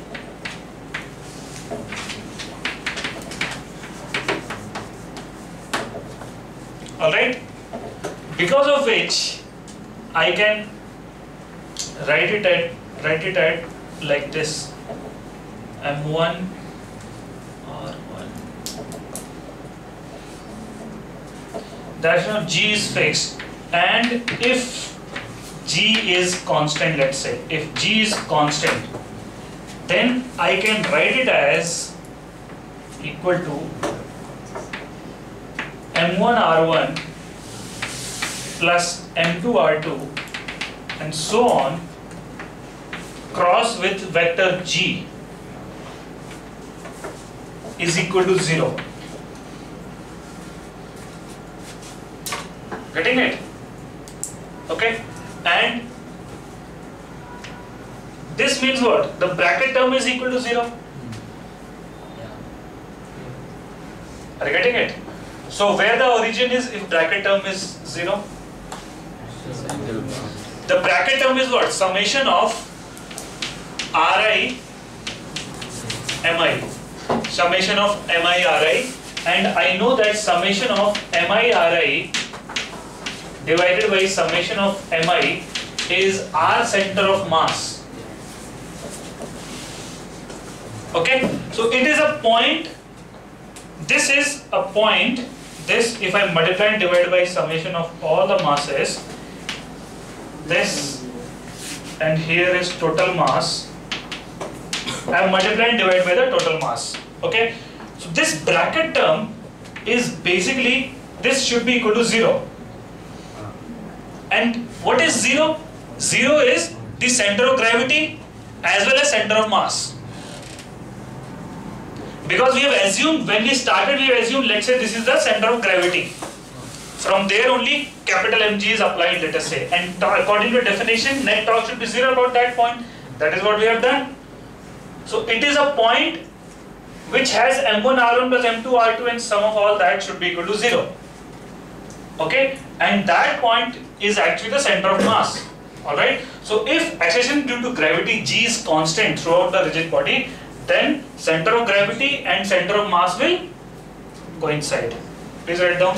Alright? Because of which I can write it at write it at like this. M one R one. Direction of G is fixed, and if G is constant, let's say, if G is constant, then I can write it as equal to M one R one plus M two R two and so on, cross with vector G is equal to zero. Getting it? Okay? And this means what? The bracket term is equal to zero. Are you getting it? So where the origin is if bracket term is zero? The bracket term is what? Summation of Ri Mi. Summation of Mi Ri, and I know that summation of Mi Ri divided by summation of Mi is R center of mass. Okay, so it is a point. This is a point. This, if I multiply and divide by summation of all the masses, this and here is total mass. I am multiplying and divide by the total mass. Okay, so this bracket term is basically, this should be equal to zero. And what is zero? Zero is the center of gravity as well as center of mass. Because we have assumed, when we started, we have assumed, let's say this is the center of gravity. From there only capital M G is applied, let us say. And according to definition, net torque should be zero about that point. That is what we have done. So it is a point which has m one r one plus m two r two, and sum of all that should be equal to zero. Okay, and that point is actually the center of mass. Alright, so if acceleration due to gravity g is constant throughout the rigid body, then center of gravity and center of mass will coincide. Please write down.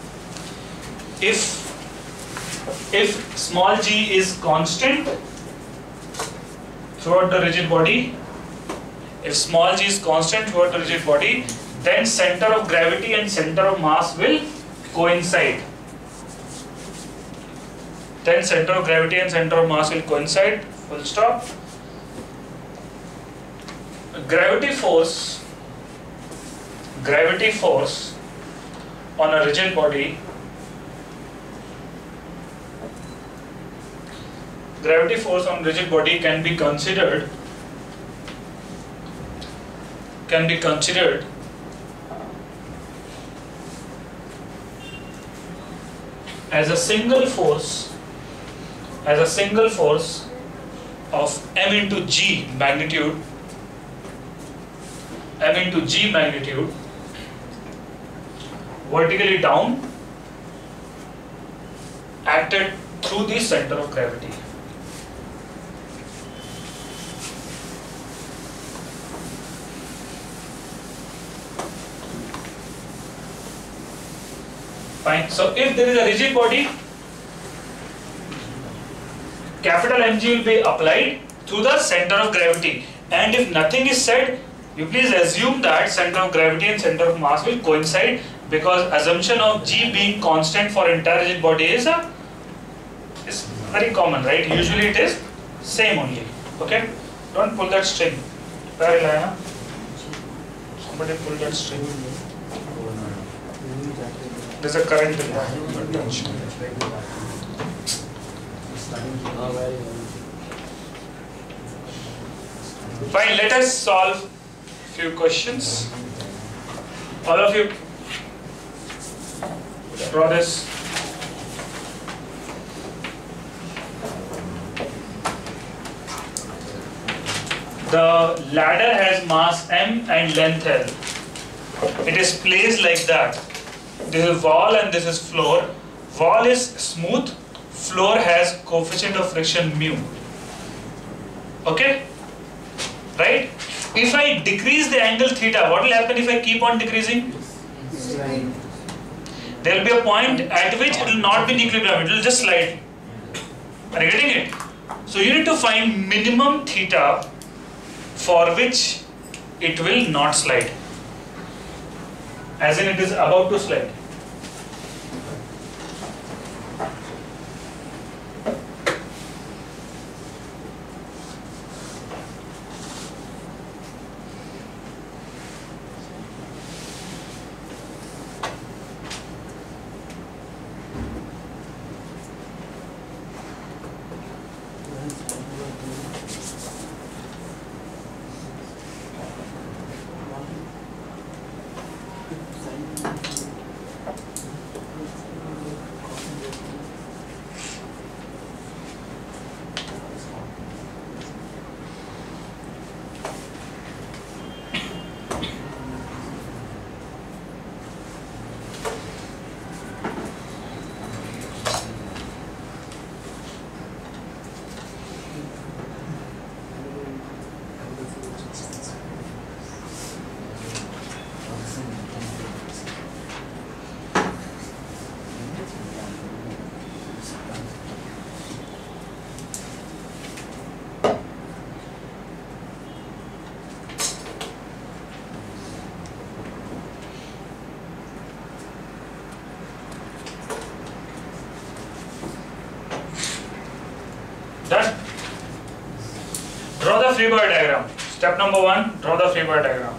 If if small g is constant throughout the rigid body, if small g is constant throughout the rigid body, then center of gravity and center of mass will coincide. Then center of gravity and center of mass will coincide. Full stop. Gravity force, gravity force on a rigid body, gravity force on rigid body can be considered, can be considered as a single force, as a single force of m into g magnitude, m into g magnitude, vertically down, acted through the center of gravity. Fine. So if there is a rigid body, capital Mg will be applied through the center of gravity, and if nothing is said, you please assume that center of gravity and center of mass will coincide, because assumption of g being constant for entire rigid body is a is very common, right? Usually it is same only. Okay, don't pull that string. Somebody pull that string. There's a current in there. Fine, let us solve few questions. All of you draw this. The ladder has mass m and length l. It is placed like that. This is wall and this is floor. Wall is smooth, floor has coefficient of friction mu. Okay? Right? If I decrease the angle theta, what will happen if I keep on decreasing? There will be a point at which it will not be in equilibrium, it will just slide. Are you getting it? So you need to find minimum theta for which it will not slide. As in it is about to slide. Done? Draw the free body diagram. Step number one, draw the free body diagram.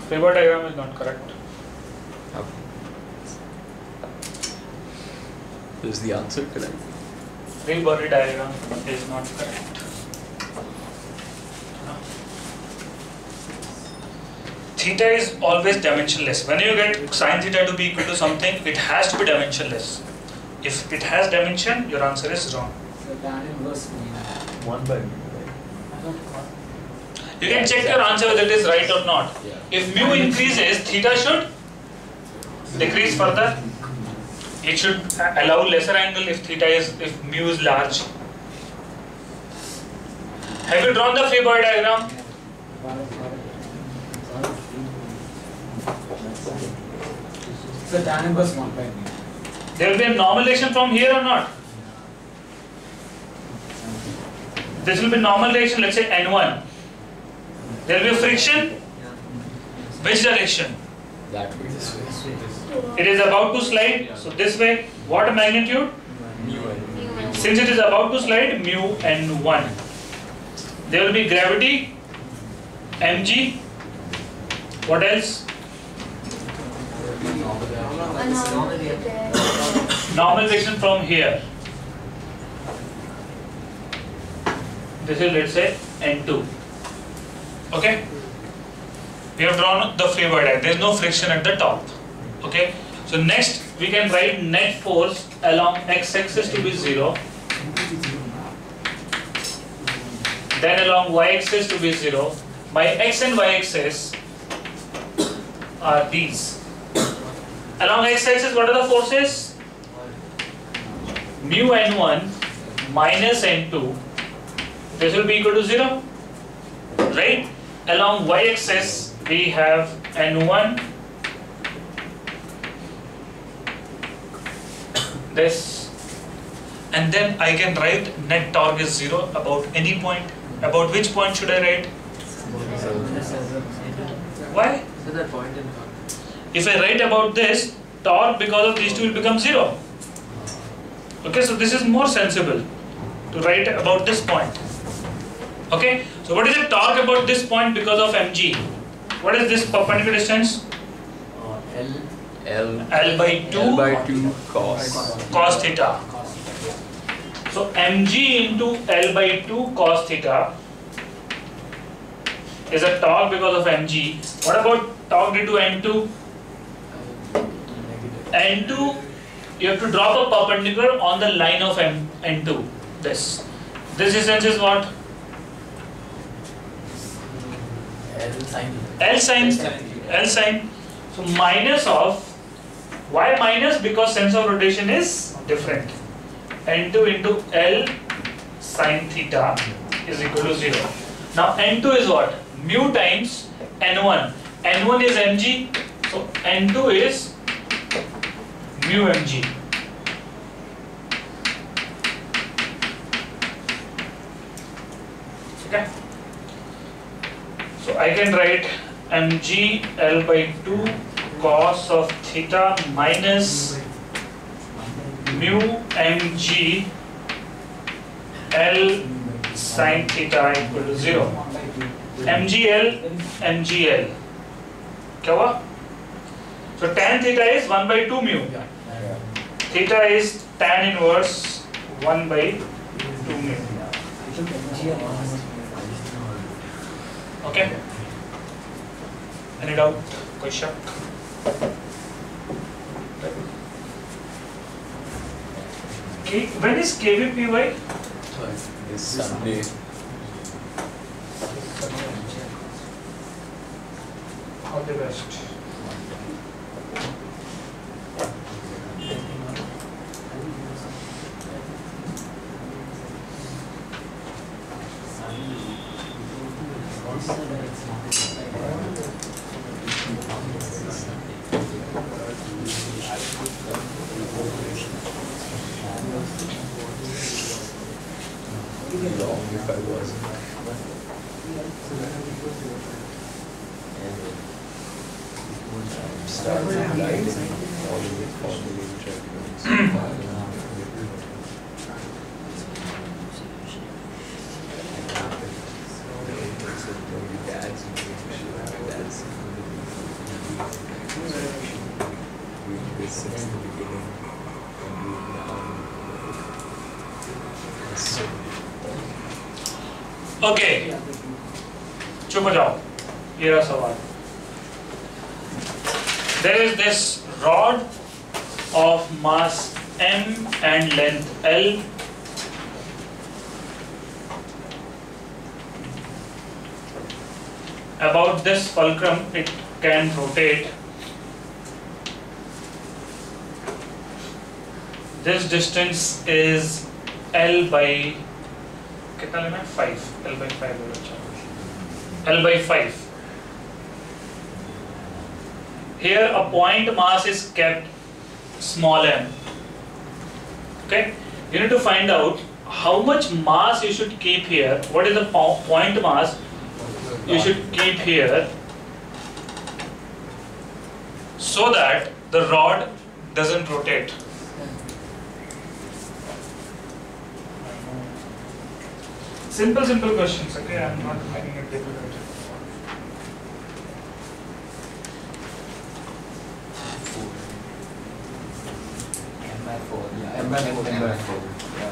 Free body diagram is not correct. Is the answer correct? Free body diagram is not correct. Theta is always dimensionless. When you get sine theta to be equal to something, it has to be dimensionless. If it has dimension, your answer is wrong. So tan inverse One by You can check your answer whether it is right or not. Yeah. If mu increases, theta should decrease further. It should allow lesser angle if theta is, if mu is large. Have you drawn the free body diagram? So tan inverse one by mu. There will be a normalization from here or not? This will be normalization, let's say N one. There will be a friction. Which direction? that way. This way. It is about to slide, so this way. What magnitude? Since it is about to slide, mu N one. There will be gravity, mg. What else? Normalization from here. This is, let's say, N two. Okay? We have drawn the free body diagram. There is no friction at the top. Okay? So next we can write net force along x-axis to be zero. Then along y-axis to be zero. My x and y-axis are these. Along x-axis, what are the forces? Mu N one minus N two. This will be equal to zero. Right? Along y-axis, we have N one. This. And then I can write net torque is zero about any point. About which point should I write? Why? So that point in If I write about this, torque because of these two will become zero. Okay, so this is more sensible to write about this point. Okay, so what is the torque about this point because of mg? What is this perpendicular distance? Uh, L L L by two, L by two cos. cos theta. So mg into L by two cos theta is a torque because of mg. What about torque due to N two? N two, you have to drop a perpendicular on the line of M, N two. This. This distance is what? L sin. L sin. L sin. So minus of, why minus? Because sense of rotation is different. N two into L sin theta is equal to zero. Now N two is what? Mu times N one. N one is mg. So N two is mu mg. Okay. So I can write mg L by two cos of theta minus mu mg L sin theta equal to zero. mgl mgl. क्या हुआ? So tan theta is one by two mu. Theta is tan inverse one by two mu. Okay. Any doubt? Question? K, when is K V P Y? This Sunday. All the best. Wrong if I was. Start gliding all the way, all the way to Okay, चुप हो जाओ, ये रहा सवाल. There is this rod of mass m and length L. About this fulcrum, it can rotate. This distance is L by कितना लेना है? five. L by five होगा अच्छा. L by five. Here a point mass is kept small m. Okay, you need to find out how much mass you should keep here. What is the po point mass you should keep here so that the rod doesn't rotate. Simple, simple questions. Okay, I am not making it difficult. M by four. Yeah, M by four. M by four.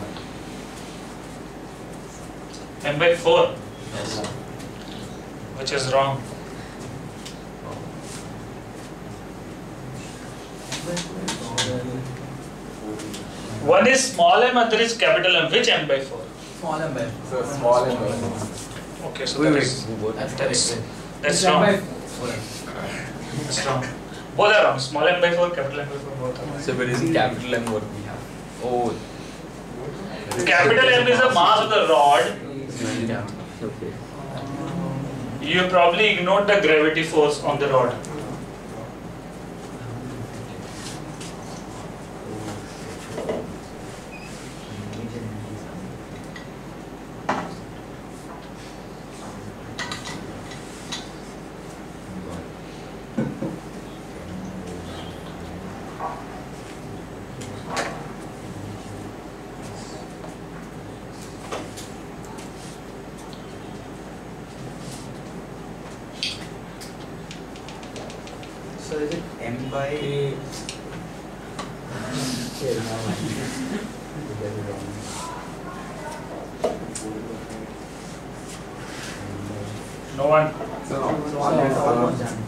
M by four, Yes. which is wrong. One is small m, other is capital M. Which M by four? Small M by So small and low. Okay, so that is, That's that's, correct. that's wrong. That's wrong. Both are wrong. Small m by four, capital M by four, both are wrong. So where is capital M what we have? Oh, Capital M is the mass of the rod. okay. You probably ignored the gravity force on the rod. So is it M by No one. So no. So almost done.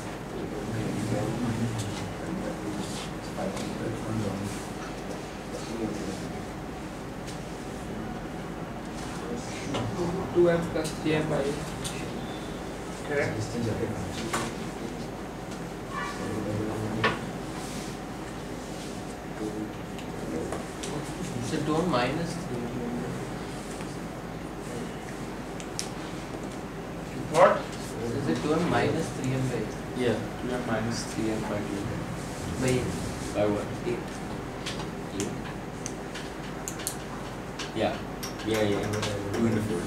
two m plus three m by Correct. So two m minus three. What? Is it two m minus three m by Yeah, two m minus three m by two. by By what? eight? Eight. Yeah. Yeah, yeah. Two into four.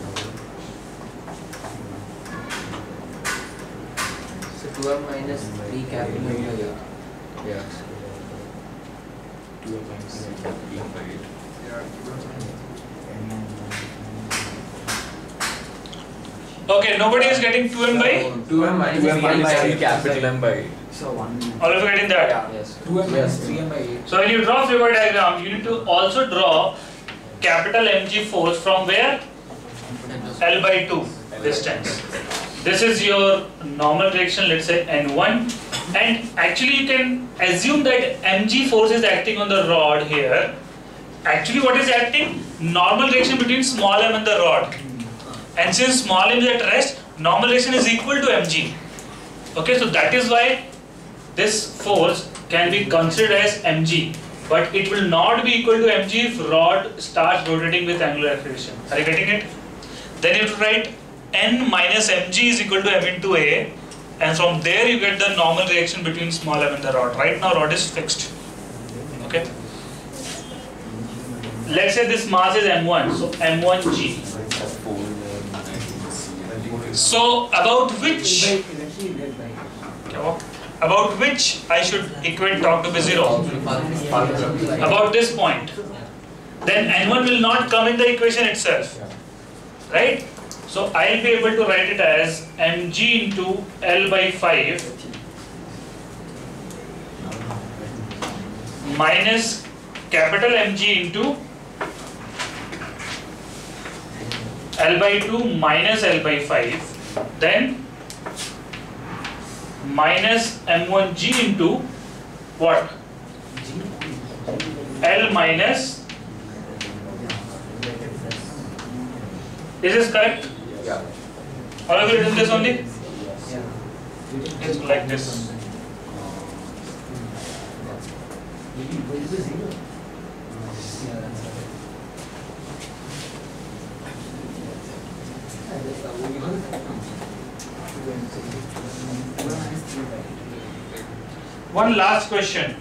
So two m minus three capital M by eight. Yeah. Two m minus three m by eight. Okay, nobody is getting two m by? two m minus Two m three m by minus three eight. capital M by eight. So one. All of you getting that? Yes. two m minus three m by eight. So when you draw figure diagram, you need to also draw capital mg force from where? L by two distance. This is your normal direction, let's say N one, and actually you can assume that mg force is acting on the rod here. Actually what is acting? Normal direction between small m and the rod. And since small m is at rest, normal direction is equal to mg. Okay, so that is why this force can be considered as mg, but it will not be equal to mg if rod starts rotating with angular acceleration. Are you getting it? Then you have to write n minus mg is equal to m into a, and from there you get the normal reaction between small m and the rod. Right now rod is fixed. Okay. Let's say this mass is m one, so m one g. So about which about which I should equate torque to be zero? About this point. Then n one will not come in the equation itself. Right? So I'll be able to write it as mg into L by five minus capital M G into L by two minus L by five, then minus M one G into what? L minus. Is this correct? Yeah. All of you written this only? It's like this. One last question.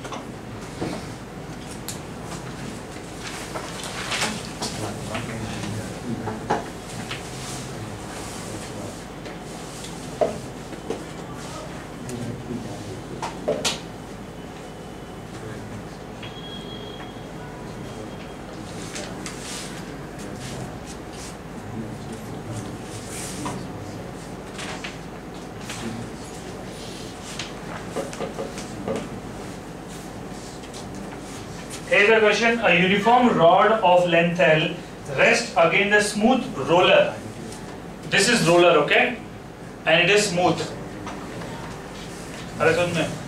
Here's a question. A uniform rod of length L rests against a smooth roller. This is roller, okay? And it is smooth. अरे सुन में.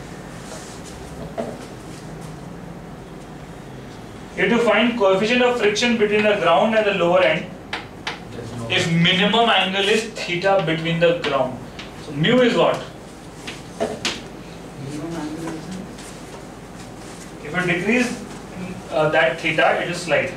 You have to find coefficient of friction between the ground and the lower end if minimum angle is theta between the ground. So mu is what? If you decrease uh, that theta, it is slide.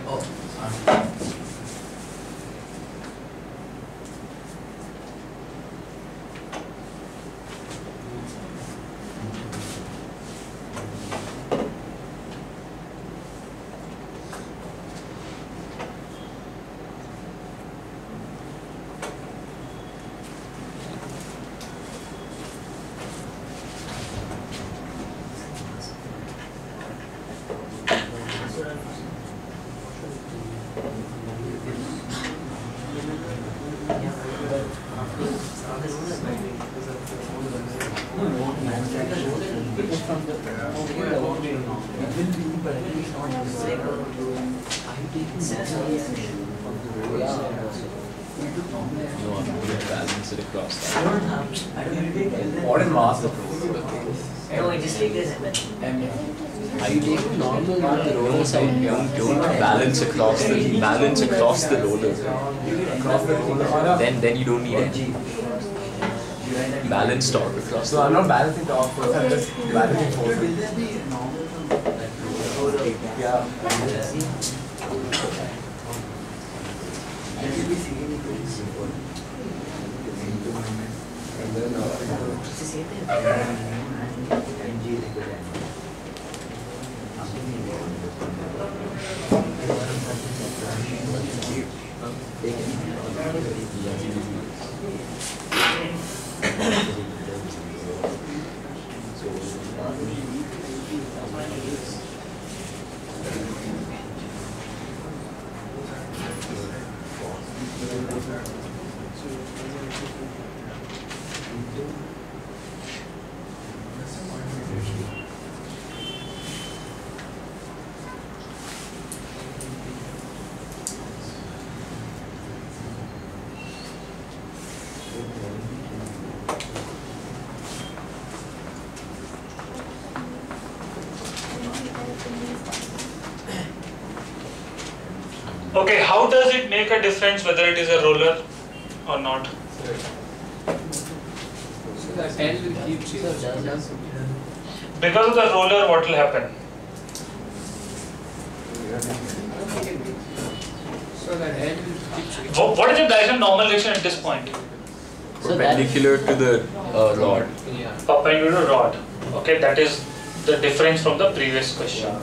What is mass of No, I just take this and then. I take normal on the roller side. Don't, don't balance across the balance across the roller. across the roller? Then then you don't need any balance torque across. So I'm not balancing torque first, I'm just balancing force. Yeah. And then Okay, how does it make a difference whether it is a roller or not? So that L will keep changing. Because of the roller, what will happen? So that L will keep changing. Wh- What is the direction of normal direction at this point? Perpendicular to the uh, rod. Yeah. Perpendicular to rod. Okay, that is the difference from the previous question.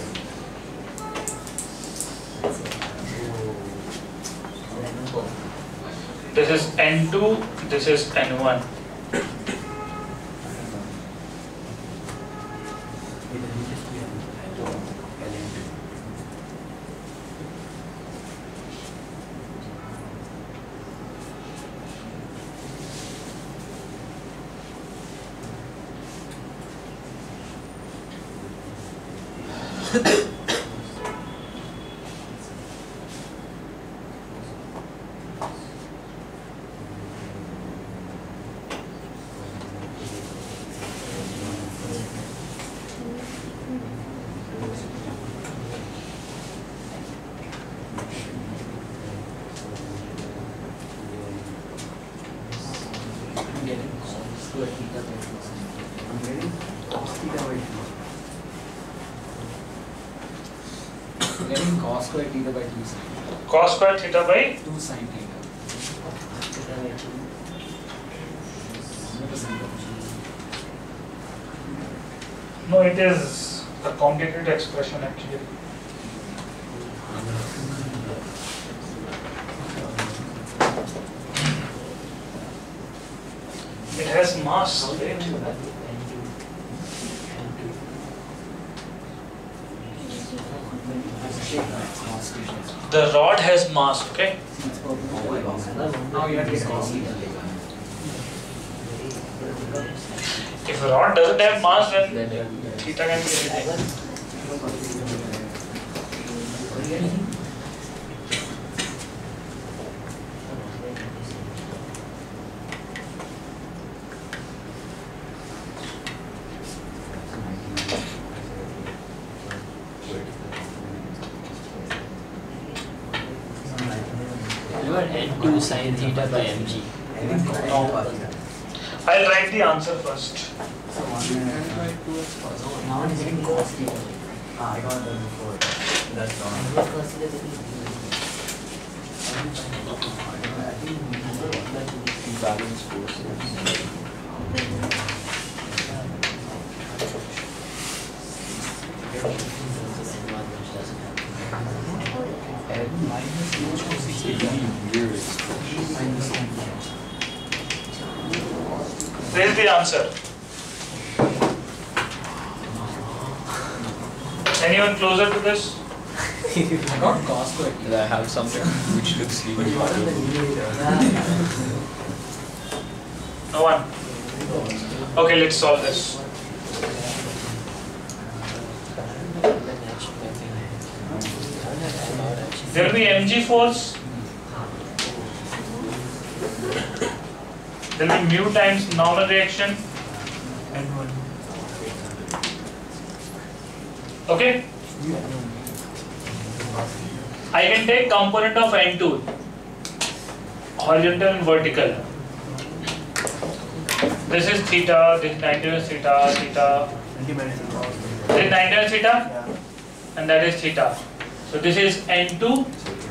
This is N two, this is N one. Getting cos square theta by two sin. Cos square theta by two sin theta. no, it is a complicated expression actually. It has mass, right? The rod has mass, okay? Now you have to cos theta. If a rod doesn't have mass, then theta can be anything. N two sin theta by mg. I'll write the answer first. Now it's getting cos theta. Ah, I got that before. That's wrong. Balance forces. This is the answer. Anyone closer to this? I got cos square. And I have something which looks really No one. Okay, let's solve this. There will be mg force. There will be mu times normal reaction. Okay? I can take component of N two, horizontal and vertical. This is theta, this is ninety minus theta, theta. This is ninety minus theta, and that is theta. So this is N two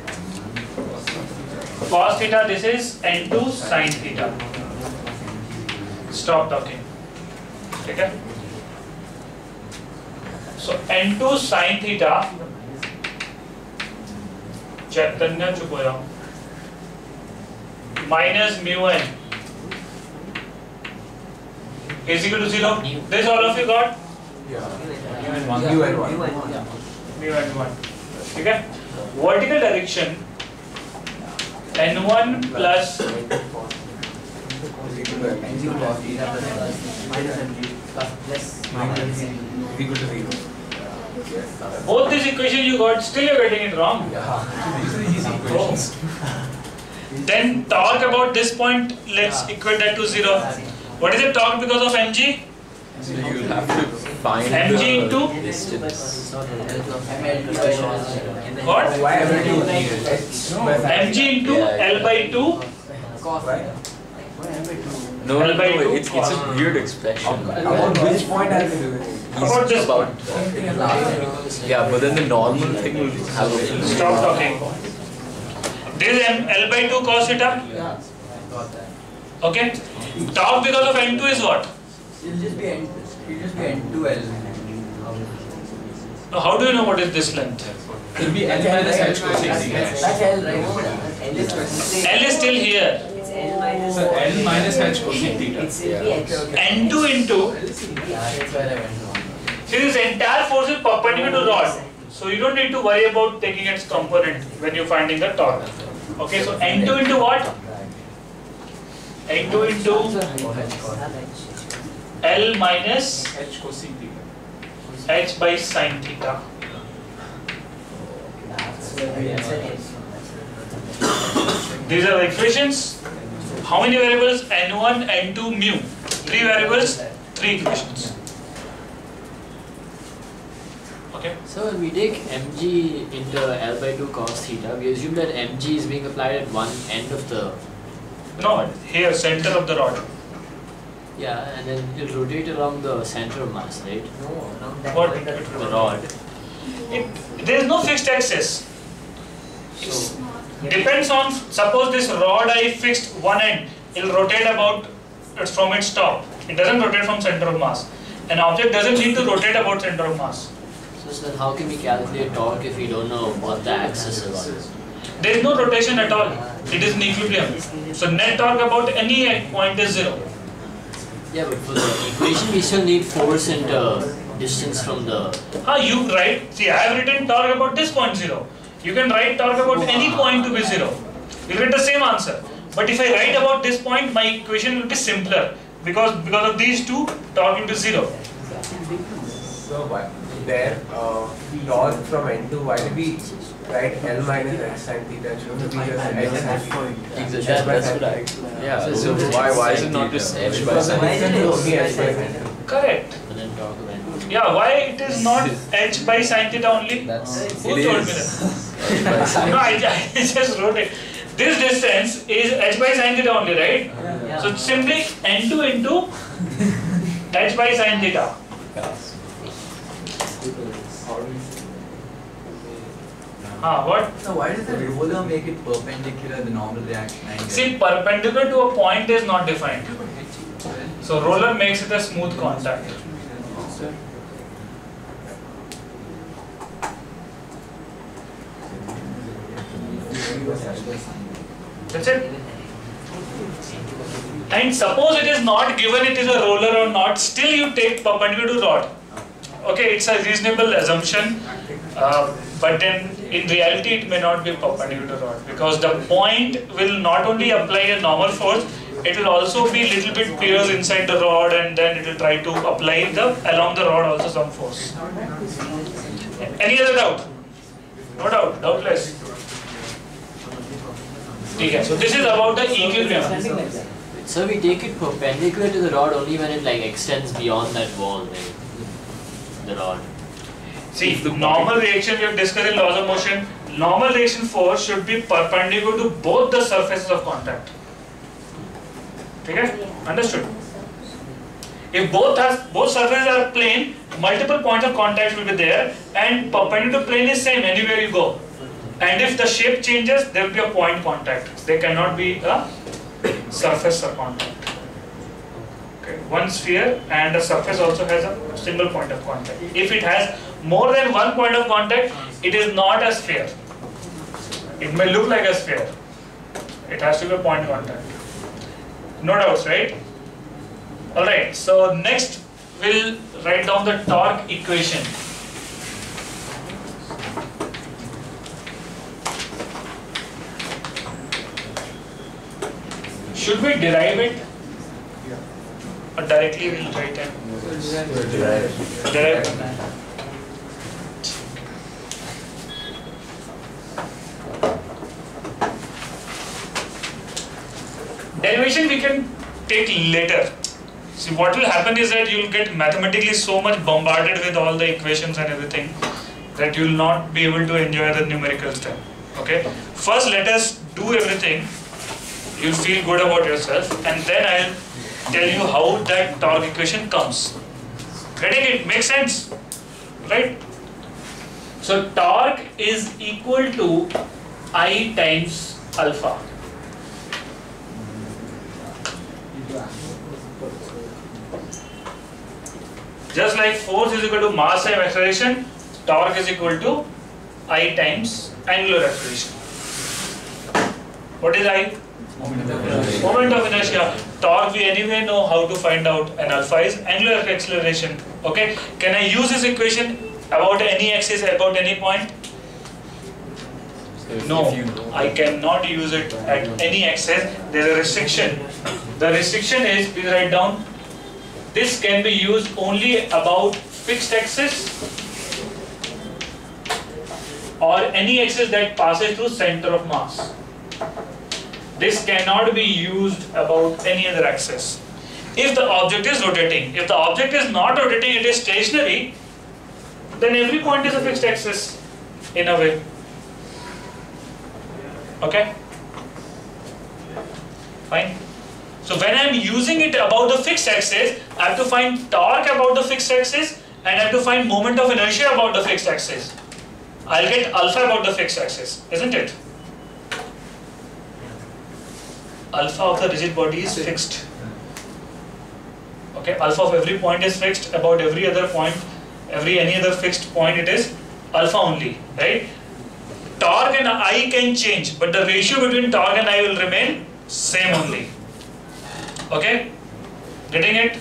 cos theta, this is N two sin theta. Stop talking. Okay? So N two sin theta, Chaitanya Chupoya, minus mu n is equal to zero. This all of you got? Yeah. Mu n one. Okay? Vertical direction N one plus both these equations you got, still you're getting it wrong. Oh. Then torque about this point, let's equate that to zero. What is the torque because of mg? So you'll have to find mg the into distance. what? Why mg into Yeah, L by two. No, no, L by no, two it's, it's a weird expression. About which point are you doing? About this about, point. yeah, but then the normal thing will have a Stop talking. This is M- L by two cos theta. Okay. Torque because of N two is what? It'll just be N. It'll just be N two L. Now, how do you know what is this length? It'll be L minus H cosine theta. That's L, right? L is L is still here. It's L minus. So L minus H cosine theta. It's X. N two into. Yeah, that's where I went wrong. See, this entire force is perpendicular to rod. So you don't need to worry about taking its component when you're finding the torque. Okay, so N two into what? N two into L minus H cosine theta. H by sin theta. These are the equations. How many variables? N one, N two, mu. Three variables, three equations. Okay. So when we take mg into L by two cos theta, we assume that mg is being applied at one end of the No, here, center of the rod. yeah, and then it'll rotate along the center of mass, right? What? The rod. It, there is no fixed axis. So Depends on, suppose this rod I fixed one end, it will rotate about it from its top. It doesn't rotate from center of mass. An object doesn't need to rotate about center of mass. so then how can we calculate torque if we don't know what the axis is? There is no rotation at all. It is in equilibrium. So net torque about any point is zero. Yeah, but for the equation we still need force and uh, distance from the. Ah, you write, see I have written torque about this point zero. You can write torque about any point to be zero. You will get the same answer. But if I write about this point, my equation will be simpler. Because because of these two, torque will be zero. So why there uh, torque from N two, why did we write L minus H sin theta? Shouldn't it be just H sin theta? Exactly. That, that's what I. Yeah. So, So why why is it not just H by Because sin? the difference is only H by sin. Correct. But then torque of N two. Yeah, why it is not H by sin theta only? That's Who it told is. me that? H by sin. No, I, I just wrote it. This distance is H by sin theta only, right? Yeah. So it's simply N two into H by sin theta. Ah, what? So why does the roller make it perpendicular to the normal reaction angle? See, perpendicular to a point is not defined. So roller makes it a smooth contact. That's it. And suppose it is not given it is a roller or not, still you take perpendicular to rod. Okay, it's a reasonable assumption, uh, but then in reality it may not be perpendicular to rod because the point will not only apply a normal force, it will also be little bit pierced inside the rod and then it will try to apply the along the rod also some force. Any other doubt? No doubt, doubtless. Okay, so this is about the equilibrium. So we take it perpendicular to the rod only when it like extends beyond that wall, right? The rod. See, the normal reaction we have discussed in laws of motion, normal reaction force should be perpendicular to both the surfaces of contact. Okay? Understood? If both has both surfaces are plane, multiple points of contact will be there, and perpendicular plane is same anywhere you go. And if the shape changes, there will be a point contact. There cannot be a surface of contact. Okay. One sphere and the surface also has a single point of contact. If it has more than one point of contact, it is not a sphere. It may look like a sphere. It has to be a point contact. No doubts, right? Alright, so next we'll write down the torque equation. Should we derive it? Or directly we'll write it? Derive. Derivation we can take later. See, what will happen is that you will get mathematically so much bombarded with all the equations and everything that you will not be able to enjoy the numerical step. Okay? First let us do everything. You'll feel good about yourself and then I'll tell you how that torque equation comes. Getting it? Makes sense? Right? So torque is equal to I times alpha. Just like force is equal to mass times acceleration, torque is equal to I times angular acceleration. What is I? Moment of inertia. Torque we anyway know how to find out, and alpha is angular acceleration. Okay? Can I use this equation about any axis, about any point? No, I cannot use it at any axis. There is a restriction. The restriction is, please write down, this can be used only about fixed axis or any axis that passes through center of mass. This cannot be used about any other axis. If the object is rotating, if the object is not rotating, it is stationary, then every point is a fixed axis in a way. Okay? Fine. So when I am using it about the fixed axis, I have to find torque about the fixed axis and I have to find moment of inertia about the fixed axis. I'll get alpha about the fixed axis, isn't it? Alpha of the rigid body is fixed. Okay, alpha of every point is fixed, about every other point, every any other fixed point it is alpha only, right? Torque and I can change, but the ratio between torque and I will remain same only. Okay? Getting it?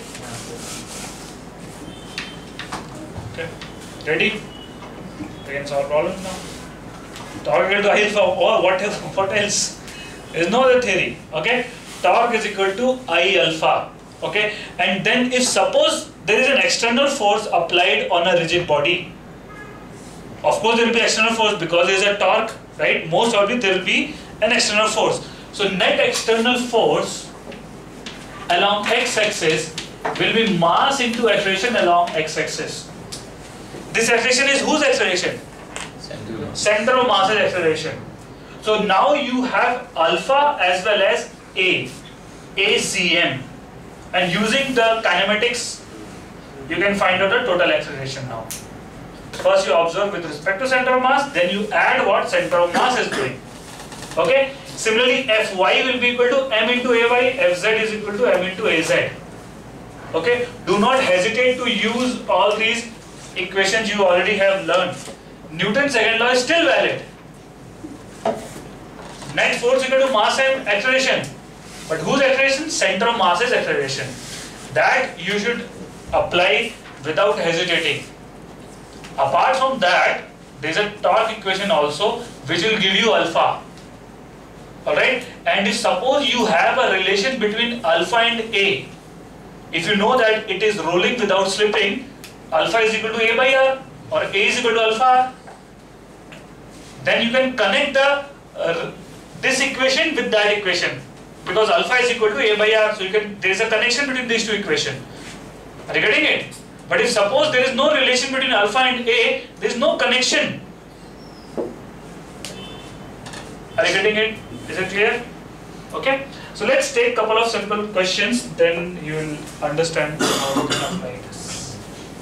Okay. Ready? We can solve problems now. Torque equal to I alpha. Oh, what else? What else? There is no other theory. Okay? Torque is equal to I alpha. Okay? And then if suppose there is an external force applied on a rigid body, of course there will be external force because there is a torque, right? Most probably there will be an external force. So net external force along x-axis will be mass into acceleration along x-axis. This acceleration is whose acceleration? Center. Center of mass acceleration. So now you have alpha as well as A, A C M, and using the kinematics, you can find out the total acceleration now. First you observe with respect to center of mass, then you add what center of mass is doing. Okay. Similarly, Fy will be equal to m into Ay, Fz is equal to m into Az. Okay. Do not hesitate to use all these equations you already have learned. Newton's second law is still valid. Net force equal to mass and acceleration. But whose acceleration? Center of mass is acceleration. That you should apply without hesitating. Apart from that, there is a torque equation also which will give you alpha. Alright? And if suppose you have a relation between alpha and A, if you know that it is rolling without slipping, alpha is equal to A by R or A is equal to alpha R, then you can connect the uh, this equation with that equation, because alpha is equal to A by R, so you can, there is a connection between these two equations. Are you getting it? But if suppose there is no relation between alpha and A, there is no connection. Are you getting it? Is it clear? Okay. So let's take a couple of simple questions, then you will understand how to apply this.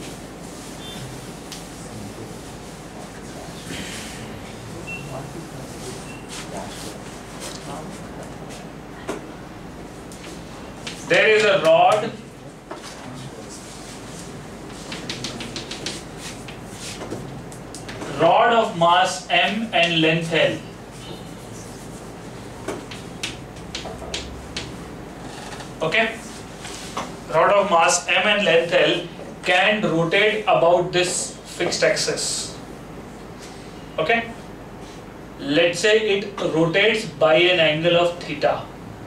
There is a rod rod of mass m and length L. Okay, rod of mass m and length L can rotate about this fixed axis. Okay, let's say it rotates by an angle of theta.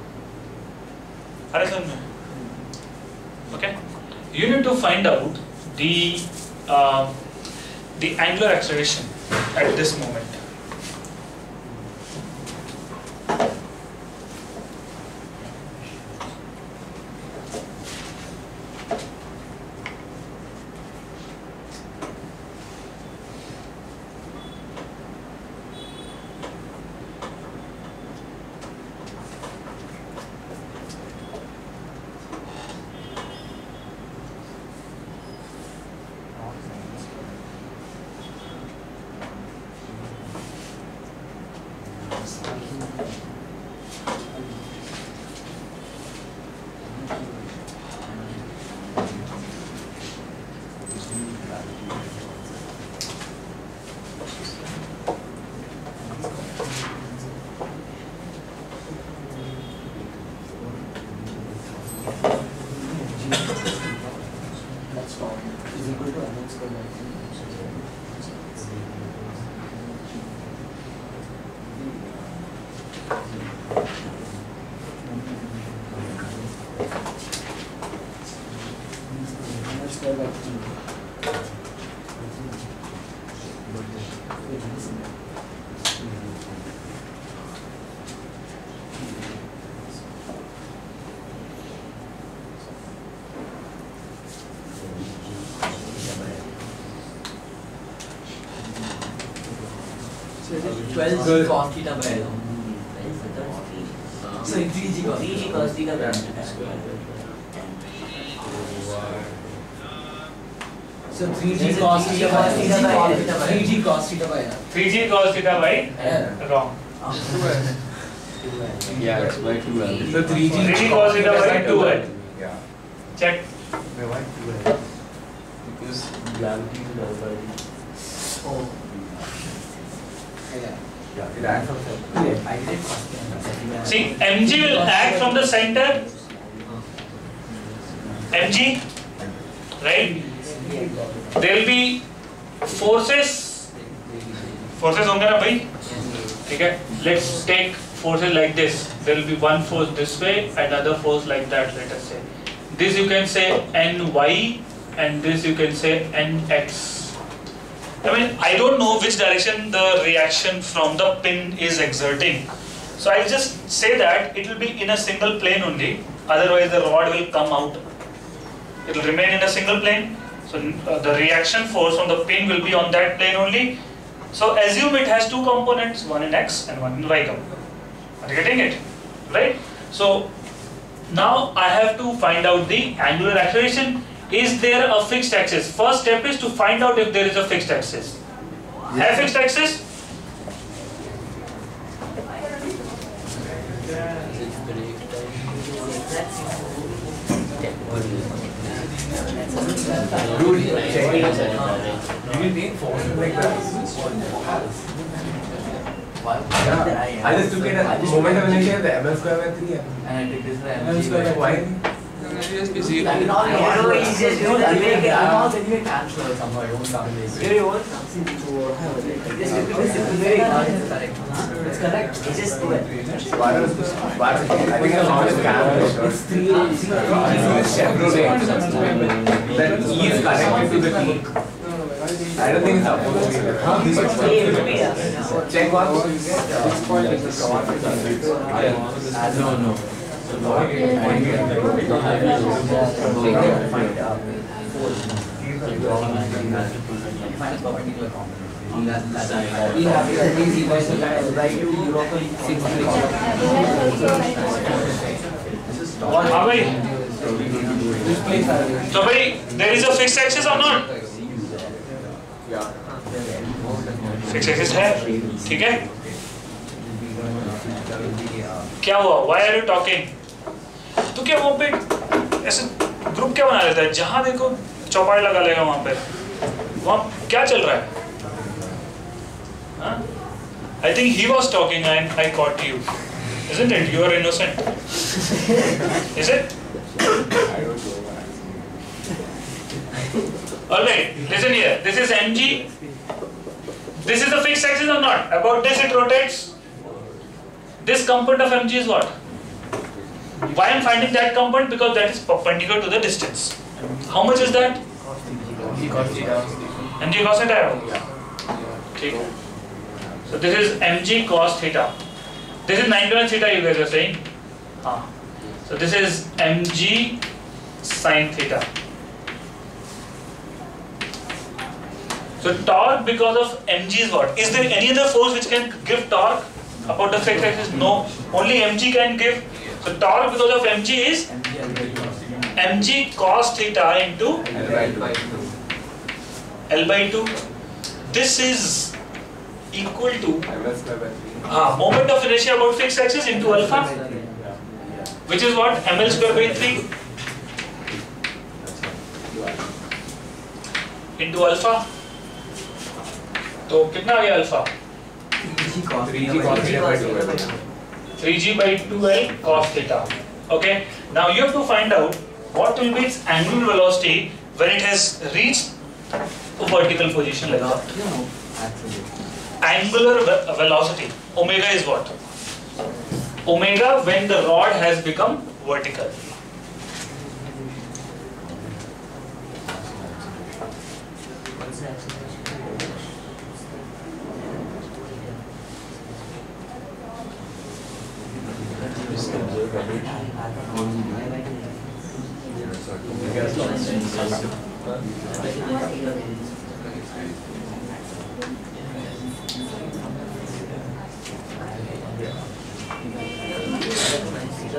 Okay, you need to find out the uh, the angular acceleration at this moment. twelve G cos theta by L. Sorry, three G cos three G cos theta by L. So three G cos theta by L. three G cos theta by L. three G cos theta by L. wrong. Yeah, it's by two L. So three G three G cos theta by two L. Yeah. Check. Why two L? Because gravity is alpha. Oh. Yeah. It acts on Yeah, I did cos theta. See, mg will act from the center. Mg, right? There will be forces. Forces होंगे ना भाई? ठीक है? Let's take forces like this. There will be one force this way, another force like that. Let us say. This you can say ny, and this you can say nx. I mean, I don't know which direction the reaction from the pin is exerting. So I'll just say that it will be in a single plane only. Otherwise, the rod will come out. It will remain in a single plane. So uh, the reaction force from the pin will be on that plane only. So assume it has two components, one in x and one in y component. Are you getting it? Right? So now I have to find out the angular acceleration. Is there a fixed axis? First step is to find out if there is a fixed axis. Have fixed axis? Do you think forces like that? Yeah. I just took it as moment of inertia, the M L square by three. And I took this M L square by why? See, I mean, all you have to do is just, you know, I make it. am anyway cancel somehow. I don't come in this. You know what? Just look at this. It's very hard. It's correct. It's correct. It's just do it. Why does why does I think the long is camera. It's three. It's chevrolet. That E is connected to the T. I don't think it's supposed to be there. Huh? This is Yeah, it would be, yeah. check what? this point is the No, no. We have to easy by the right to European हाँ भाई. So भाई, there is a fixed axis or not? Fixed axis है, ठीक है? क्या हुआ? Why are you talking? तो क्या वहाँ पे ऐसे ग्रुप क्या बना लेता है? जहाँ देखो चौपाई लगा लेगा वहाँ पे. वहाँ क्या चल रहा है? हाँ? I think he was talking and I caught you. Isn't it? You are innocent. Is it? Alright, listen here. This is mg. This is the fixed axis or not? About this it rotates. This component of mg is what? Why I am finding that component? Because that is perpendicular to the distance. How much is that? mg cos theta. Okay. So this is mg cos theta. This is ninety minus theta, you guys are saying. Ah. So this is mg sin theta. So torque because of mg is what? Is there any other force which can give torque about the fixed axis? No. Only mg can give. So torque because of mg is mg cos theta into L by two. This is equal to ah, moment of inertia about fixed axis into alpha, which is what? ml square by three into alpha. तो कितना आ गया alpha? three g by two L cos theta. Okay. Now you have to find out what will be its angular velocity when it has reached a vertical position like that. Angular ve velocity. Omega is what? Omega when the rod has become vertical.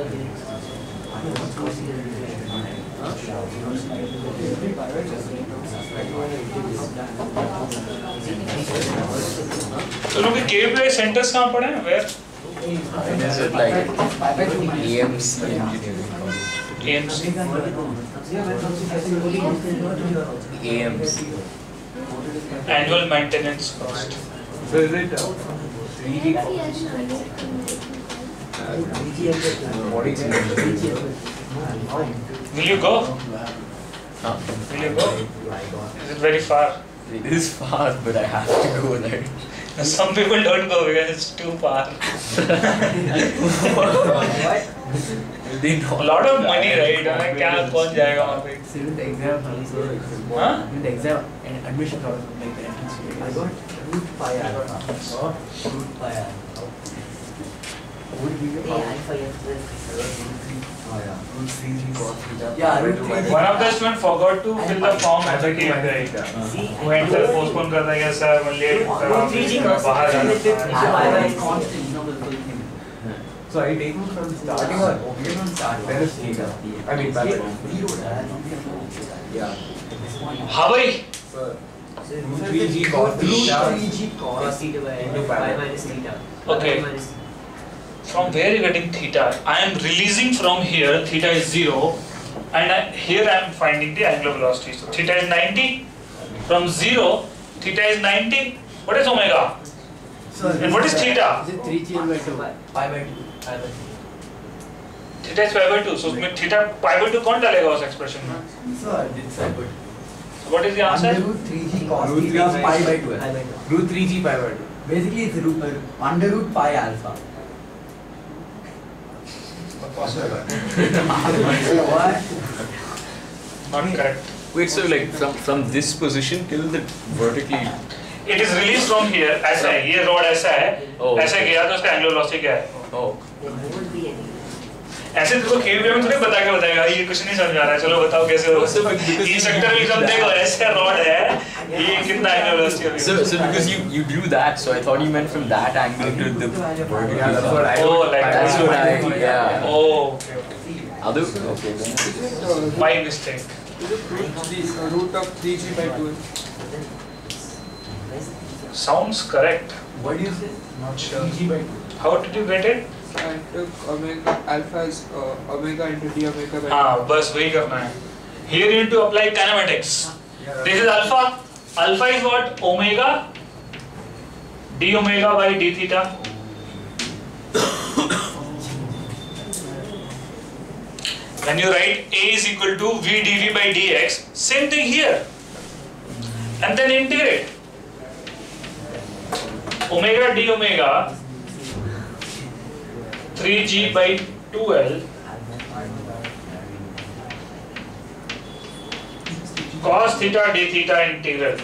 तो लोग K V P Y centers कहाँ पढ़े हैं? Where? Is it like A M C engineering college? A M C. A M C. Annual maintenance cost. So is it uh, three D cost? What is it? Will you go? Huh? Will you go? Is it very far? It is far, but I have to go there. Some people don't go because it's too far. They know. A lot of money, right? I क्या कौन जाएगा वहाँ पे? Student exam also. Huh? Student exam and admission also like the entrance fee. I got root five R. Root five R. Would be your alpha Oh yeah. Root three G cos theta. Yeah, root three G. One of the students forgot to fill the form of the K V P Y. Who enter postpone कर देगा sir मैं late root three G cos बाहर जाना alpha is constant. You know the full thing. So I take it from starting or okay from start? There is theta. I mean, by yeah. हाँ भाई. Root three G cos theta. Root three G cos theta by pi minus theta. Okay. From where are you getting theta? I am releasing from here, theta is zero, and I, here I am finding the angular velocity. So theta is ninety. From zero, theta is ninety. What is omega? And what is theta? Is it three G by two? Pi by two. Pi by two. Theta is pi by two. So उसमें theta pi by two कौन डालेगा उस expression में? Sir, it's pi by two. So what is the answer? Under root three G cos theta pi by two. Root three G pi by two. Basically, it's root uh, under root pi alpha. What? Not correct. Wait, so like from from this position till the vertically. It is released from here. ऐसा है. ये rod ऐसा है. Oh. ऐसा गया तो उसका angular velocity क्या है? Oh. ऐसे तुमको K V P Y में थोड़ी बता के बताएगा ये कुछ नहीं समझ आ रहा है चलो बताओ कैसे हो ये सेक्टर में सब देखो ऐसे रॉड है ये कितना angular velocity होगी So so because you you drew that, so I thought you meant from that angle to the vertical. Yeah, that's what I. Oh, like That's that. what I yeah. Oh, okay, okay. I'll do. Okay then. My mistake. The root of three G by two. Sounds correct. What do you say? Not sure. three G by two. How did you get it? I took omega alpha is uh, omega into d omega by हाँ बस वही करना है. Here you need to apply kinematics. This is alpha. Alpha is what? Omega. D omega by d theta. When you write A is equal to V dV by dx, same thing here. And then integrate. Omega d omega three G by two L cos theta d theta integral.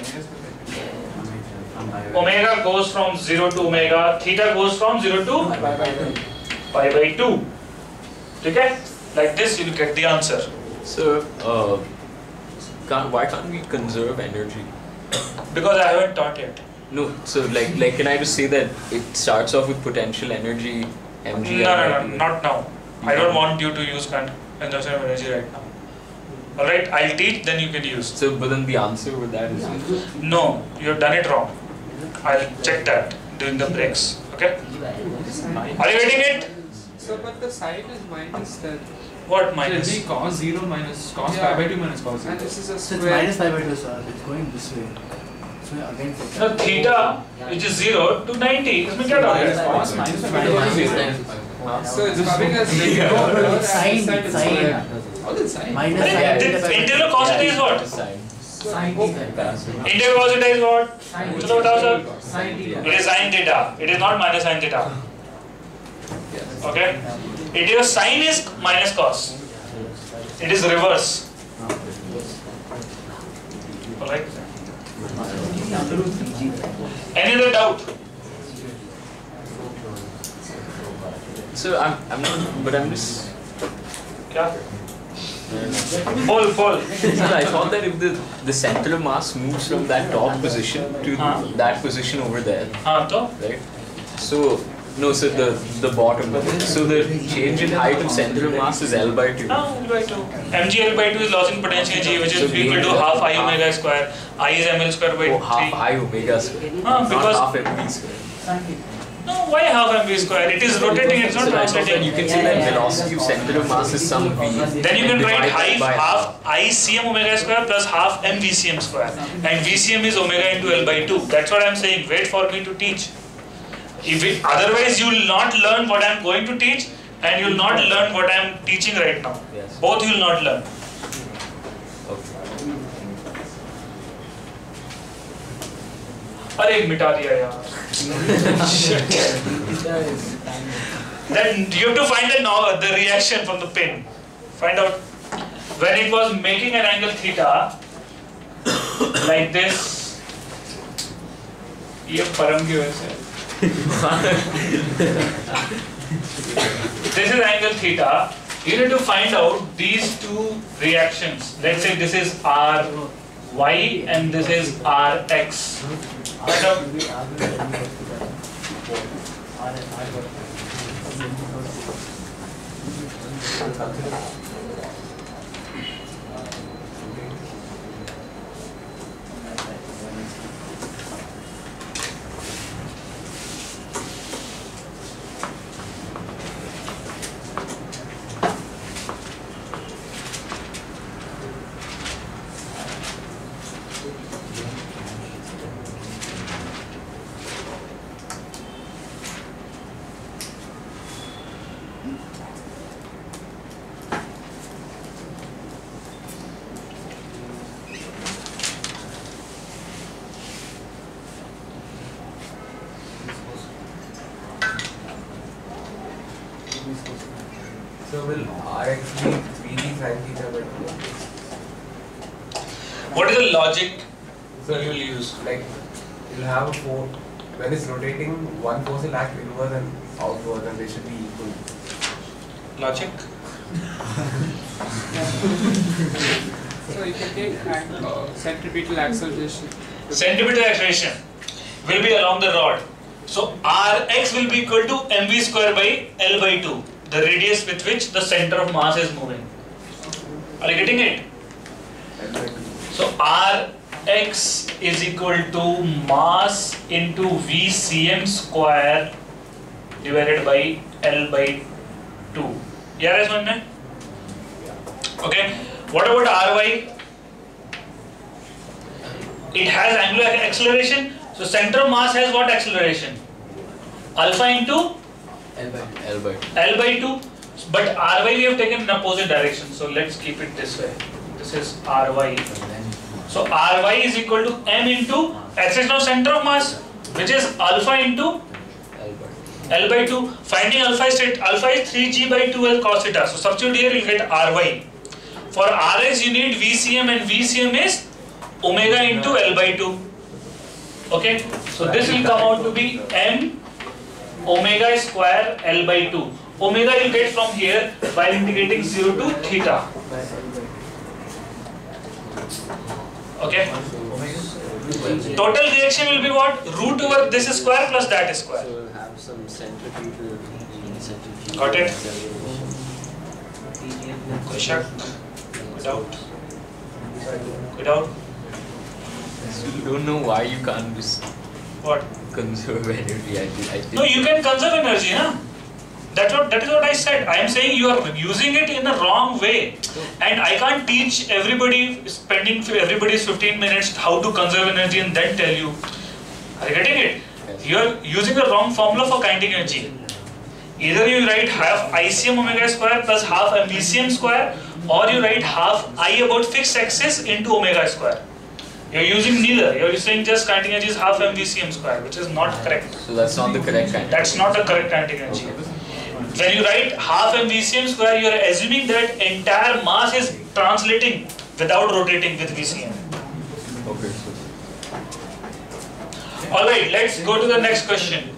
Omega goes from zero to omega, theta goes from zero to pi by two. Okay? Like this you will get the answer. So uh, can't, why can't we conserve energy? Because I haven't taught yet. No, so like like can I just say that it starts off with potential energy mg? No, no, no, not now. I don't want you to use consumption of energy right now. Alright, I'll teach, then you can use. So, but then the answer with that is No, you have done it wrong. I'll check that during the breaks. Okay? Are you getting it? So, but the sign is minus ten. What So minus? it'll be cos zero minus cos Yeah. pi by two minus cos zero. And this is a So it's square. minus pi by two, sir. It's going this way. So again, No, theta, which is zero to ninety. इसमें क्या डाल रहे हैं? Cos minus pi by two. So it's coming as zero. Sine, Sine. sine. All is sine. Minus अरे, sine. the integral cos theta is what? sine. Sine theta. Integral cos theta is what? चलो बताओ sir. Sine theta. It is sin theta. It is not minus sin theta. Okay? It is sin is minus cos. It is reverse. Alright? Any other doubt? So I'm I'm not, but I'm just. क्या? Full, full. So I thought that if the the center of mass moves from that top position to हाँ. that position over there, हाँ तो? right? So No, so the the bottom. So the change in height of center of mass is L by two. Ah, L by two. Mg L by two is loss in potential G, which is So equal to half I omega square. I is ml square by Oh, three. half I omega square. Ah, because not half mv square. no, why half mv square? It is rotating. It's not So that's translating. you can say that velocity of center of mass is some v. Then you can write divided by half I cm omega square plus half m vcm square, and vcm is omega into L by two. That's what I'm saying. Wait for me to teach. If it, otherwise you will not learn what I'm going to teach, and you will not learn what I'm teaching right now. Yes. Both you will not learn. Okay. अरे मिटा दिया यार. Then you have to find the no, the reaction from the pin. Find out when it was making an angle theta like this. ये परम की वजह से. This is angle theta. You need to find out these two reactions. Let's say this is R Y and this is R X. Find out. So will R X be three d sin theta by two? What is the logic So you will use? Like you'll have a force when it's rotating, one force will act inward and outward, and they should be equal. Logic? So you can take uh, centripetal acceleration. Centripetal acceleration will be along the rod. So R X will be equal to mv square by L by two, the radius with which the center of mass is moving. Are you getting it? So R X is equal to mass into Vcm square divided by L by two. Yeah, right, man? Okay. What about R Y? It has angular acceleration. So center of mass has what acceleration? Alpha into L by L by L by two. But R Y we have taken in opposite direction. So let's keep it this way. This is R Y. So R Y is equal to m into acceleration of center of mass, which is alpha into L by L by two. Finding alpha is alpha is three g by two L cos theta. So substitute here, you get R Y. For R X you need V C M, and V C M is omega into L by two. Okay, so this will come out to be m omega square L by two. Omega you get from here by integrating zero to theta. Okay. Total reaction will be what? Root over this square plus that square. So we'll have some centripetal, centrifugal. Got it? Question? Without? Without? So you don't know why you can't just What? conserve energy. I think. I think. No, you can conserve energy, huh? That's what, that is what I said. I am saying you are using it in the wrong way. And I can't teach everybody, spending everybody's fifteen minutes how to conserve energy and then tell you. Are you getting it? You are using the wrong formula for kinetic energy. Either you write half I C M omega square plus half M V C M square, or you write half I about fixed axis into omega square. You are using neither. You are saying just kinetic energy is half M V C M square, which is not correct. So that's not the correct kind. That's not the correct kinetic energy. When you write half M V C M square, you are assuming that entire mass is translating without rotating with V C M. Okay. Alright, let's go to the next question.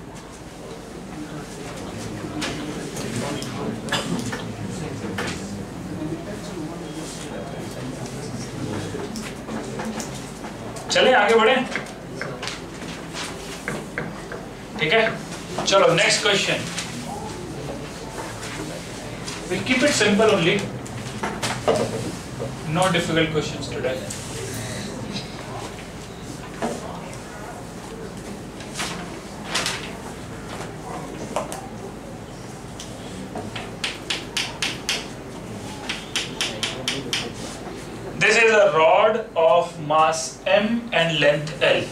चलें आगे बढ़ें, ठीक है? Chalo, next question. We'll keep it simple only. No difficult questions today. This is a rod of mass M and length L.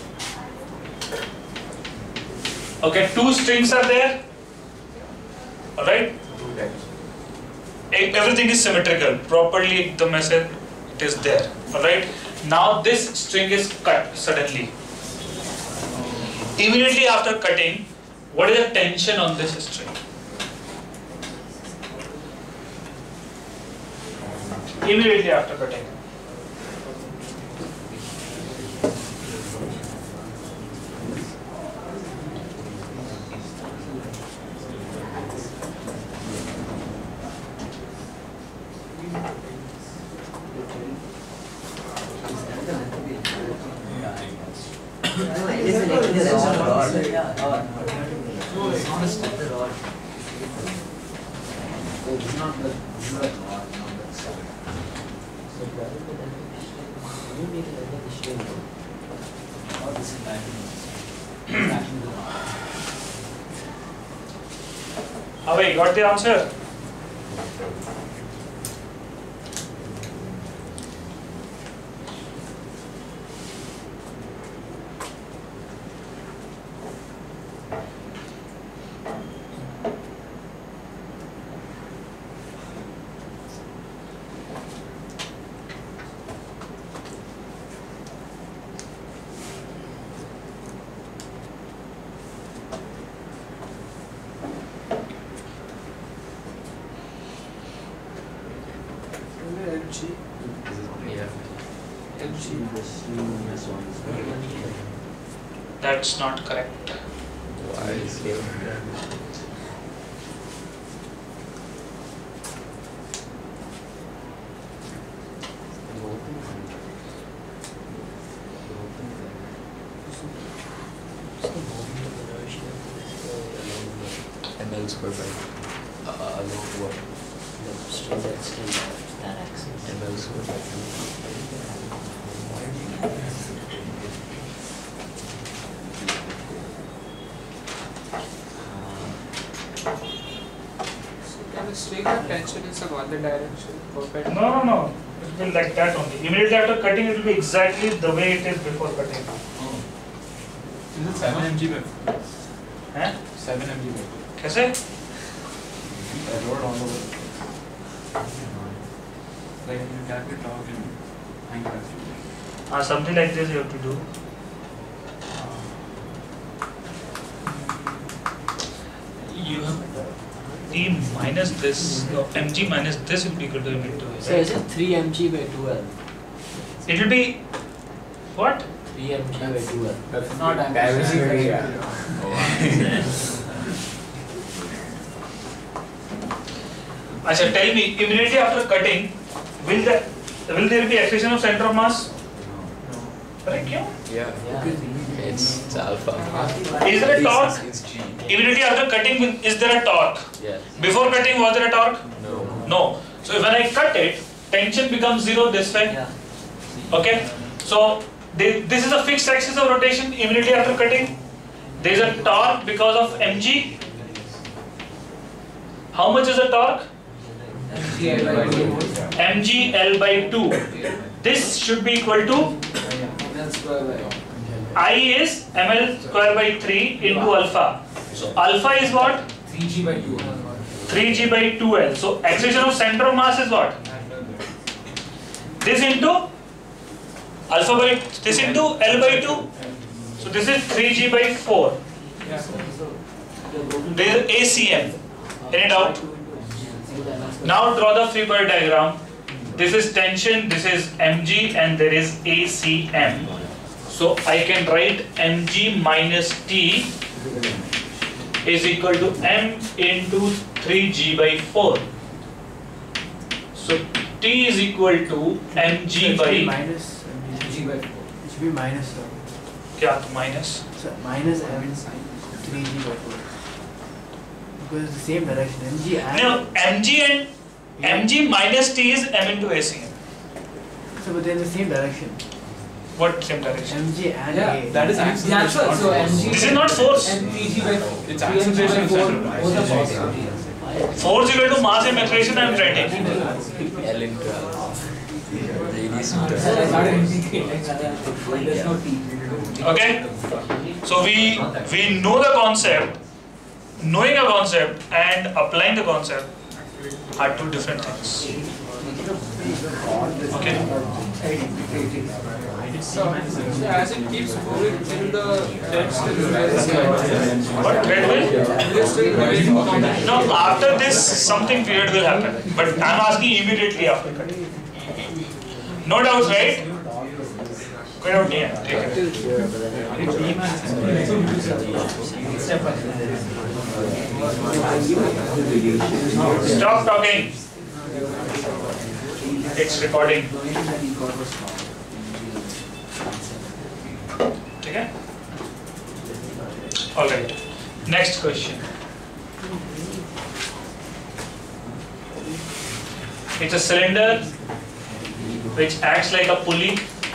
Okay, two strings are there. Alright? Everything is symmetrical. Properly the message is there. Alright? Now this string is cut suddenly. Immediately after cutting, what is the tension on this string? Immediately after cutting. Have I got the answer? That's not correct. Why is it? M L square by uh, along what? The string that's still left, that axis. M L square by The string of tension is of other direction. Perpendicular. No, no, no. It will be like that only. Immediately after cutting, it will be exactly the way it is before cutting. Oh. Is it seven millimeters by four? Huh? seven millimeters by four. Kaise? I wrote all over. Like you calculate log and angle. Ah, something like this you have to do. You have T minus this, no, mg minus this will be equal to m into a. So is it three m g by two L? It will be what? three m g by two L. That's not diversity. Achha, tell me, immediately after cutting, will there will there be accretion of center of mass? Correct? Kyun? Yeah. Yeah. It's, it's alpha. Is there a torque? It's G. Immediately after cutting, will- is there a torque? Yes. Before cutting, was there a torque? No. No. So when I cut it, tension becomes zero this way. Yeah. Okay. So they, this is a fixed axis of rotation immediately after cutting. There is a torque because of mg. How much is the torque? Mg L by two. This should be equal to I is ml square by three into alpha. So alpha is what? three G by two. three G by two L. So accretion of center of mass is what? This into alpha by this into L by two. So this is three G by four. There is A C M. Any doubt? Now draw the free body diagram. This is tension, this is mg, and there is A C M. So I can write mg minus T is equal to m into three G by four. So T is equal to mg by minus G by four. it should be minus sir. क्या तो minus Sir, minus m three G by four. Because it's the same direction. M G and No, mg and mg minus t is m into A C M. so but they're in the same direction. What same direction? M G and Yeah, A. that is acceleration. So mg. This is not force. And P by It's acceleration four. center. Both are positive. Force equal to mass and acceleration I am writing. L into radius There's no T. Okay? So we we know the concept, knowing a concept and applying the concept are two different things. Okay? So, as it keeps moving in the dead still What dead will? No, after this something weird will happen. But I'm asking immediately after that. No doubts, right? Go out here. Take it. Stop talking. It's recording. Okay? Alright. Next question. It's a cylinder which acts like a pulley.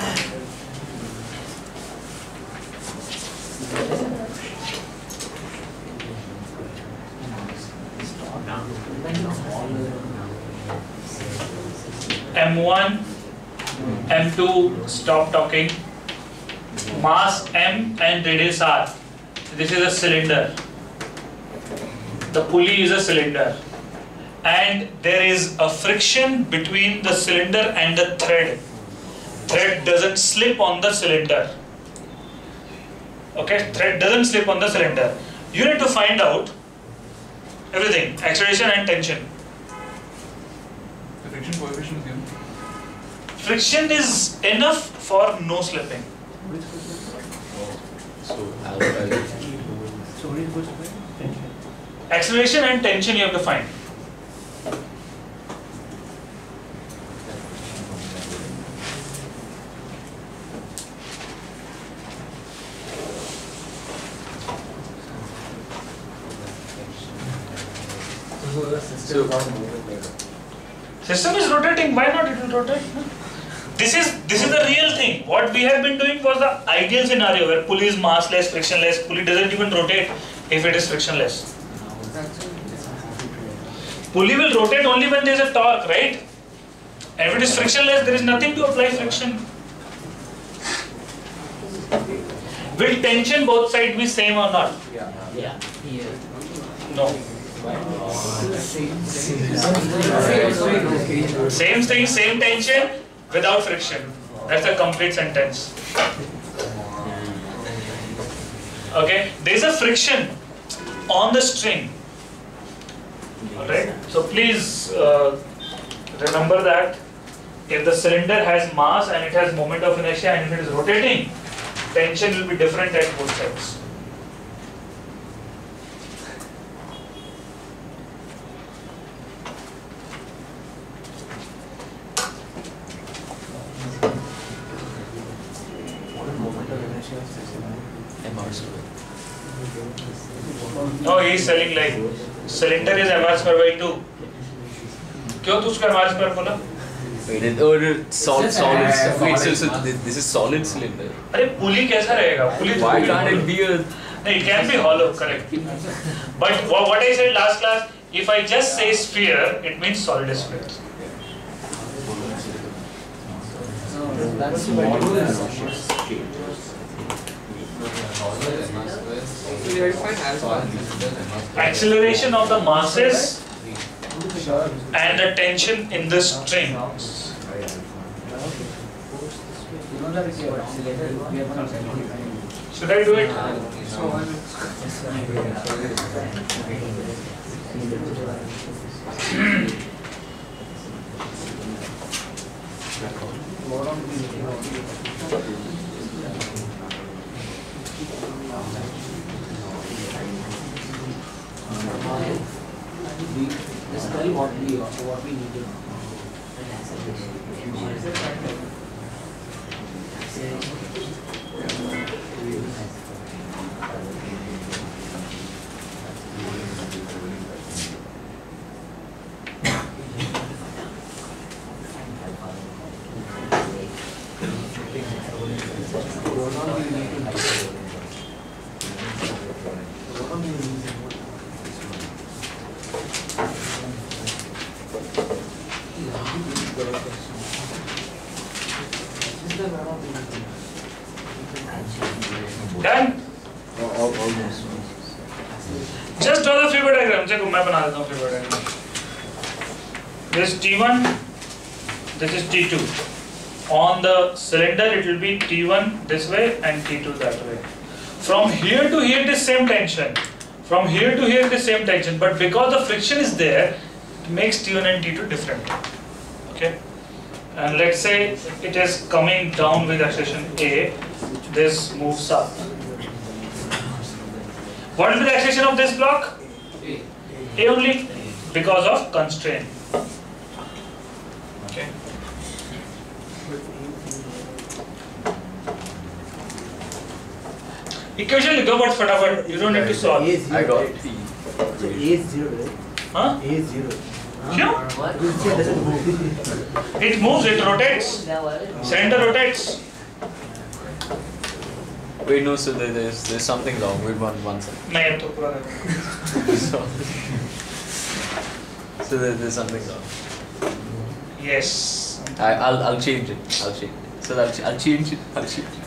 M one, M two, stop talking. Mass M and radius R. This is a cylinder. The pulley is a cylinder. And there is a friction between the cylinder and the thread. Thread doesn't slip on the cylinder. Okay, thread doesn't slip on the cylinder. You need to find out everything, acceleration and tension. The friction coefficient is given. Friction is enough for no slipping. So alpha. So what are you supposed to find? Tension. Acceleration and tension you have to find. So, System is rotating, why not it will rotate? This is this is the real thing. What we have been doing was the ideal scenario where pulley is massless, frictionless, pulley doesn't even rotate if it is frictionless. Pulley will rotate only when there is a torque, right? And if it is frictionless, there is nothing to apply friction. Will tension both sides be same or not? Yeah. No. Same thing, same tension without friction. That's a complete sentence. Okay, there is a friction on the string. Alright, so please uh, remember that if the cylinder has mass and it has moment of inertia and if it is rotating, tension will be different at both sides. No, he is selling like cylinder is m r square by two. क्यों तू उसका m r square बोला? Wait, or solid, solid. Wait, so, so this is solid cylinder. अरे पुली कैसा रहेगा? पुली Why can't it be a? No, it can be hollow, correct. But what what I said last class, if I just say sphere, it means solid sphere. Acceleration of the masses and the tension in the strings. Should I do it? Just tell what we what we need to know. Done? Just draw the figure diagram. Check, मैं बना देता हूँ figure diagram. This is T one, this is T two. On the cylinder, it will be T one this way and T two that way. From here to here, it is same tension. From here to here, it is same tension. But because the friction is there, it makes T one and T two different. Okay. And let's say it is coming down with acceleration A. This moves up. What will be the acceleration of this block? A. A only because of constraint. Okay. Equation लिखो but फटाफट. You don't need to solve. I got T. So A is zero, right? Huh? A is zero. क्यों? Wheelchair doesn't move. It moves. It rotates. Cylinder rotates. Wait, no, so there, there's there's something wrong with one one second. नहीं अब तो पूरा. so so there, there's something wrong. Yes. I I'll I'll change it. I'll change it. So I'll I'll change it. I'll change it. I'll change it.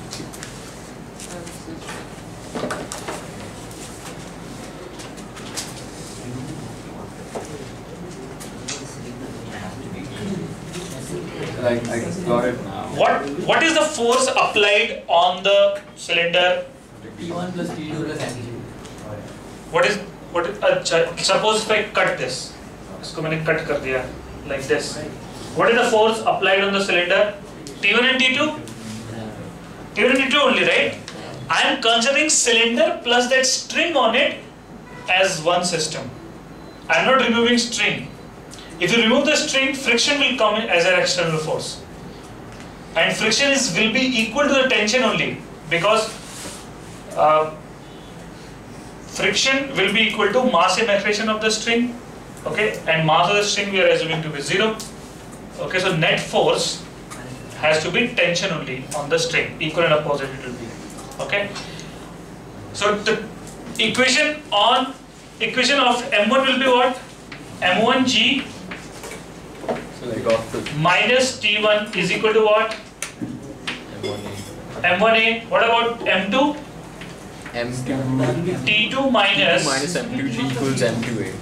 I, I got it now. What what is the force applied on the cylinder? T one plus T two plus M two. What is what is अच्छा suppose if I cut this, इसको मैंने cut कर दिया like this. What is the force applied on the cylinder? T one and T two? T one and T two only, right? I am considering cylinder plus that string on it as one system. I am not removing string. If you remove the string, friction will come in as an external force, and friction is will be equal to the tension only, because uh, friction will be equal to mass and acceleration of the string, okay, and mass of the string we are assuming to be zero, okay. So net force has to be tension only on the string, equal and opposite it will be, okay. So the equation on equation of M one will be what? M one G So I got the minus T one is equal to what? M one A. M one A. What about M two? M two T two minus minus M two G equals M two A.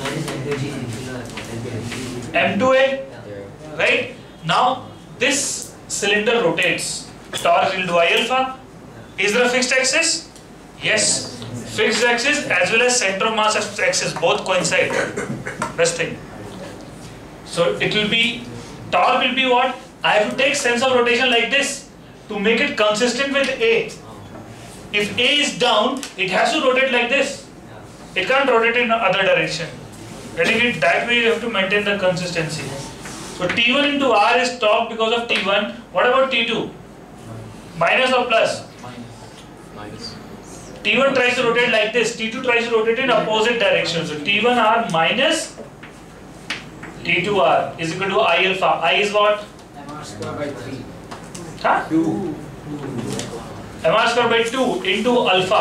M two A. Yeah. Right? Now this cylinder rotates. Torque will do I alpha. Is there a fixed axis? Yes. Fixed axis as well as center of mass axis both coincide. Best thing. So it will be, torque will be what? I have to take sense of rotation like this to make it consistent with A. If A is down, it has to rotate like this. It can't rotate in the other direction. Getting it that way, you have to maintain the consistency. So T one into R is torque because of T one. What about T two? Minus or plus? Minus. T one tries to rotate like this. T two tries to rotate in opposite direction. So T one R minus T two R is equal to I alpha. I is what? M R square by three. Huh? two. M R square by two into alpha.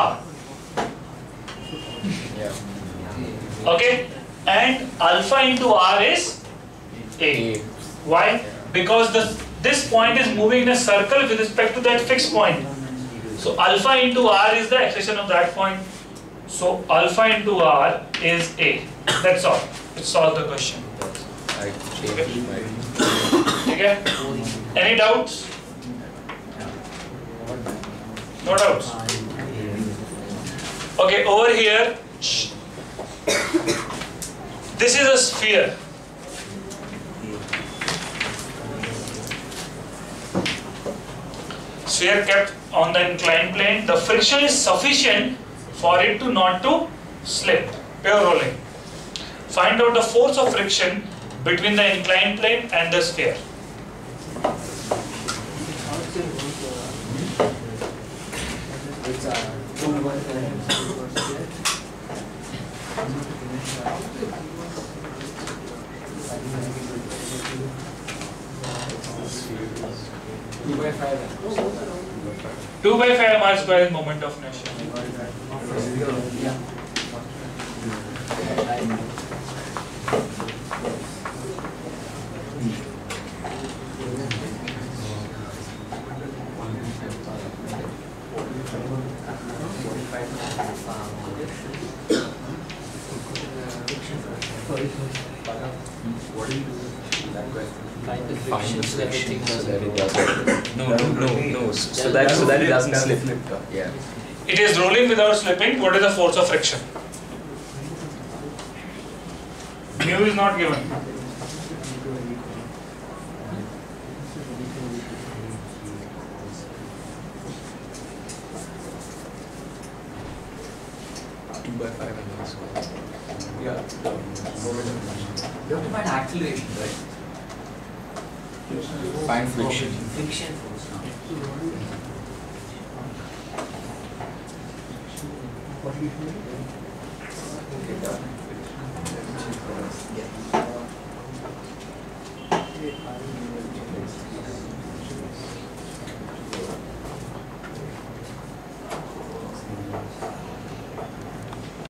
Yeah. Okay? And alpha into R is A. A. Why? Because the, this point is moving in a circle with respect to that fixed point. So alpha into R is the acceleration of that point. So alpha into R is A. That's all. It solves the question. I changed my. Okay? Any doubts? No doubts? Okay, over here, this is a sphere. Sphere kept on the inclined plane. The friction is sufficient for it to not to slip. Pure rolling. Find out the force of friction between the inclined plane and the sphere. two by five. two two by five m r square is moment of inertia. Friction so that everything So does that it doesn't. No, no, no, no. So that so that it doesn't slip. Yeah. It is rolling without slipping. What is the force of friction? Mu is not given. Two by five m r square. Yeah. You have to find acceleration, right? Find friction. Friction force now.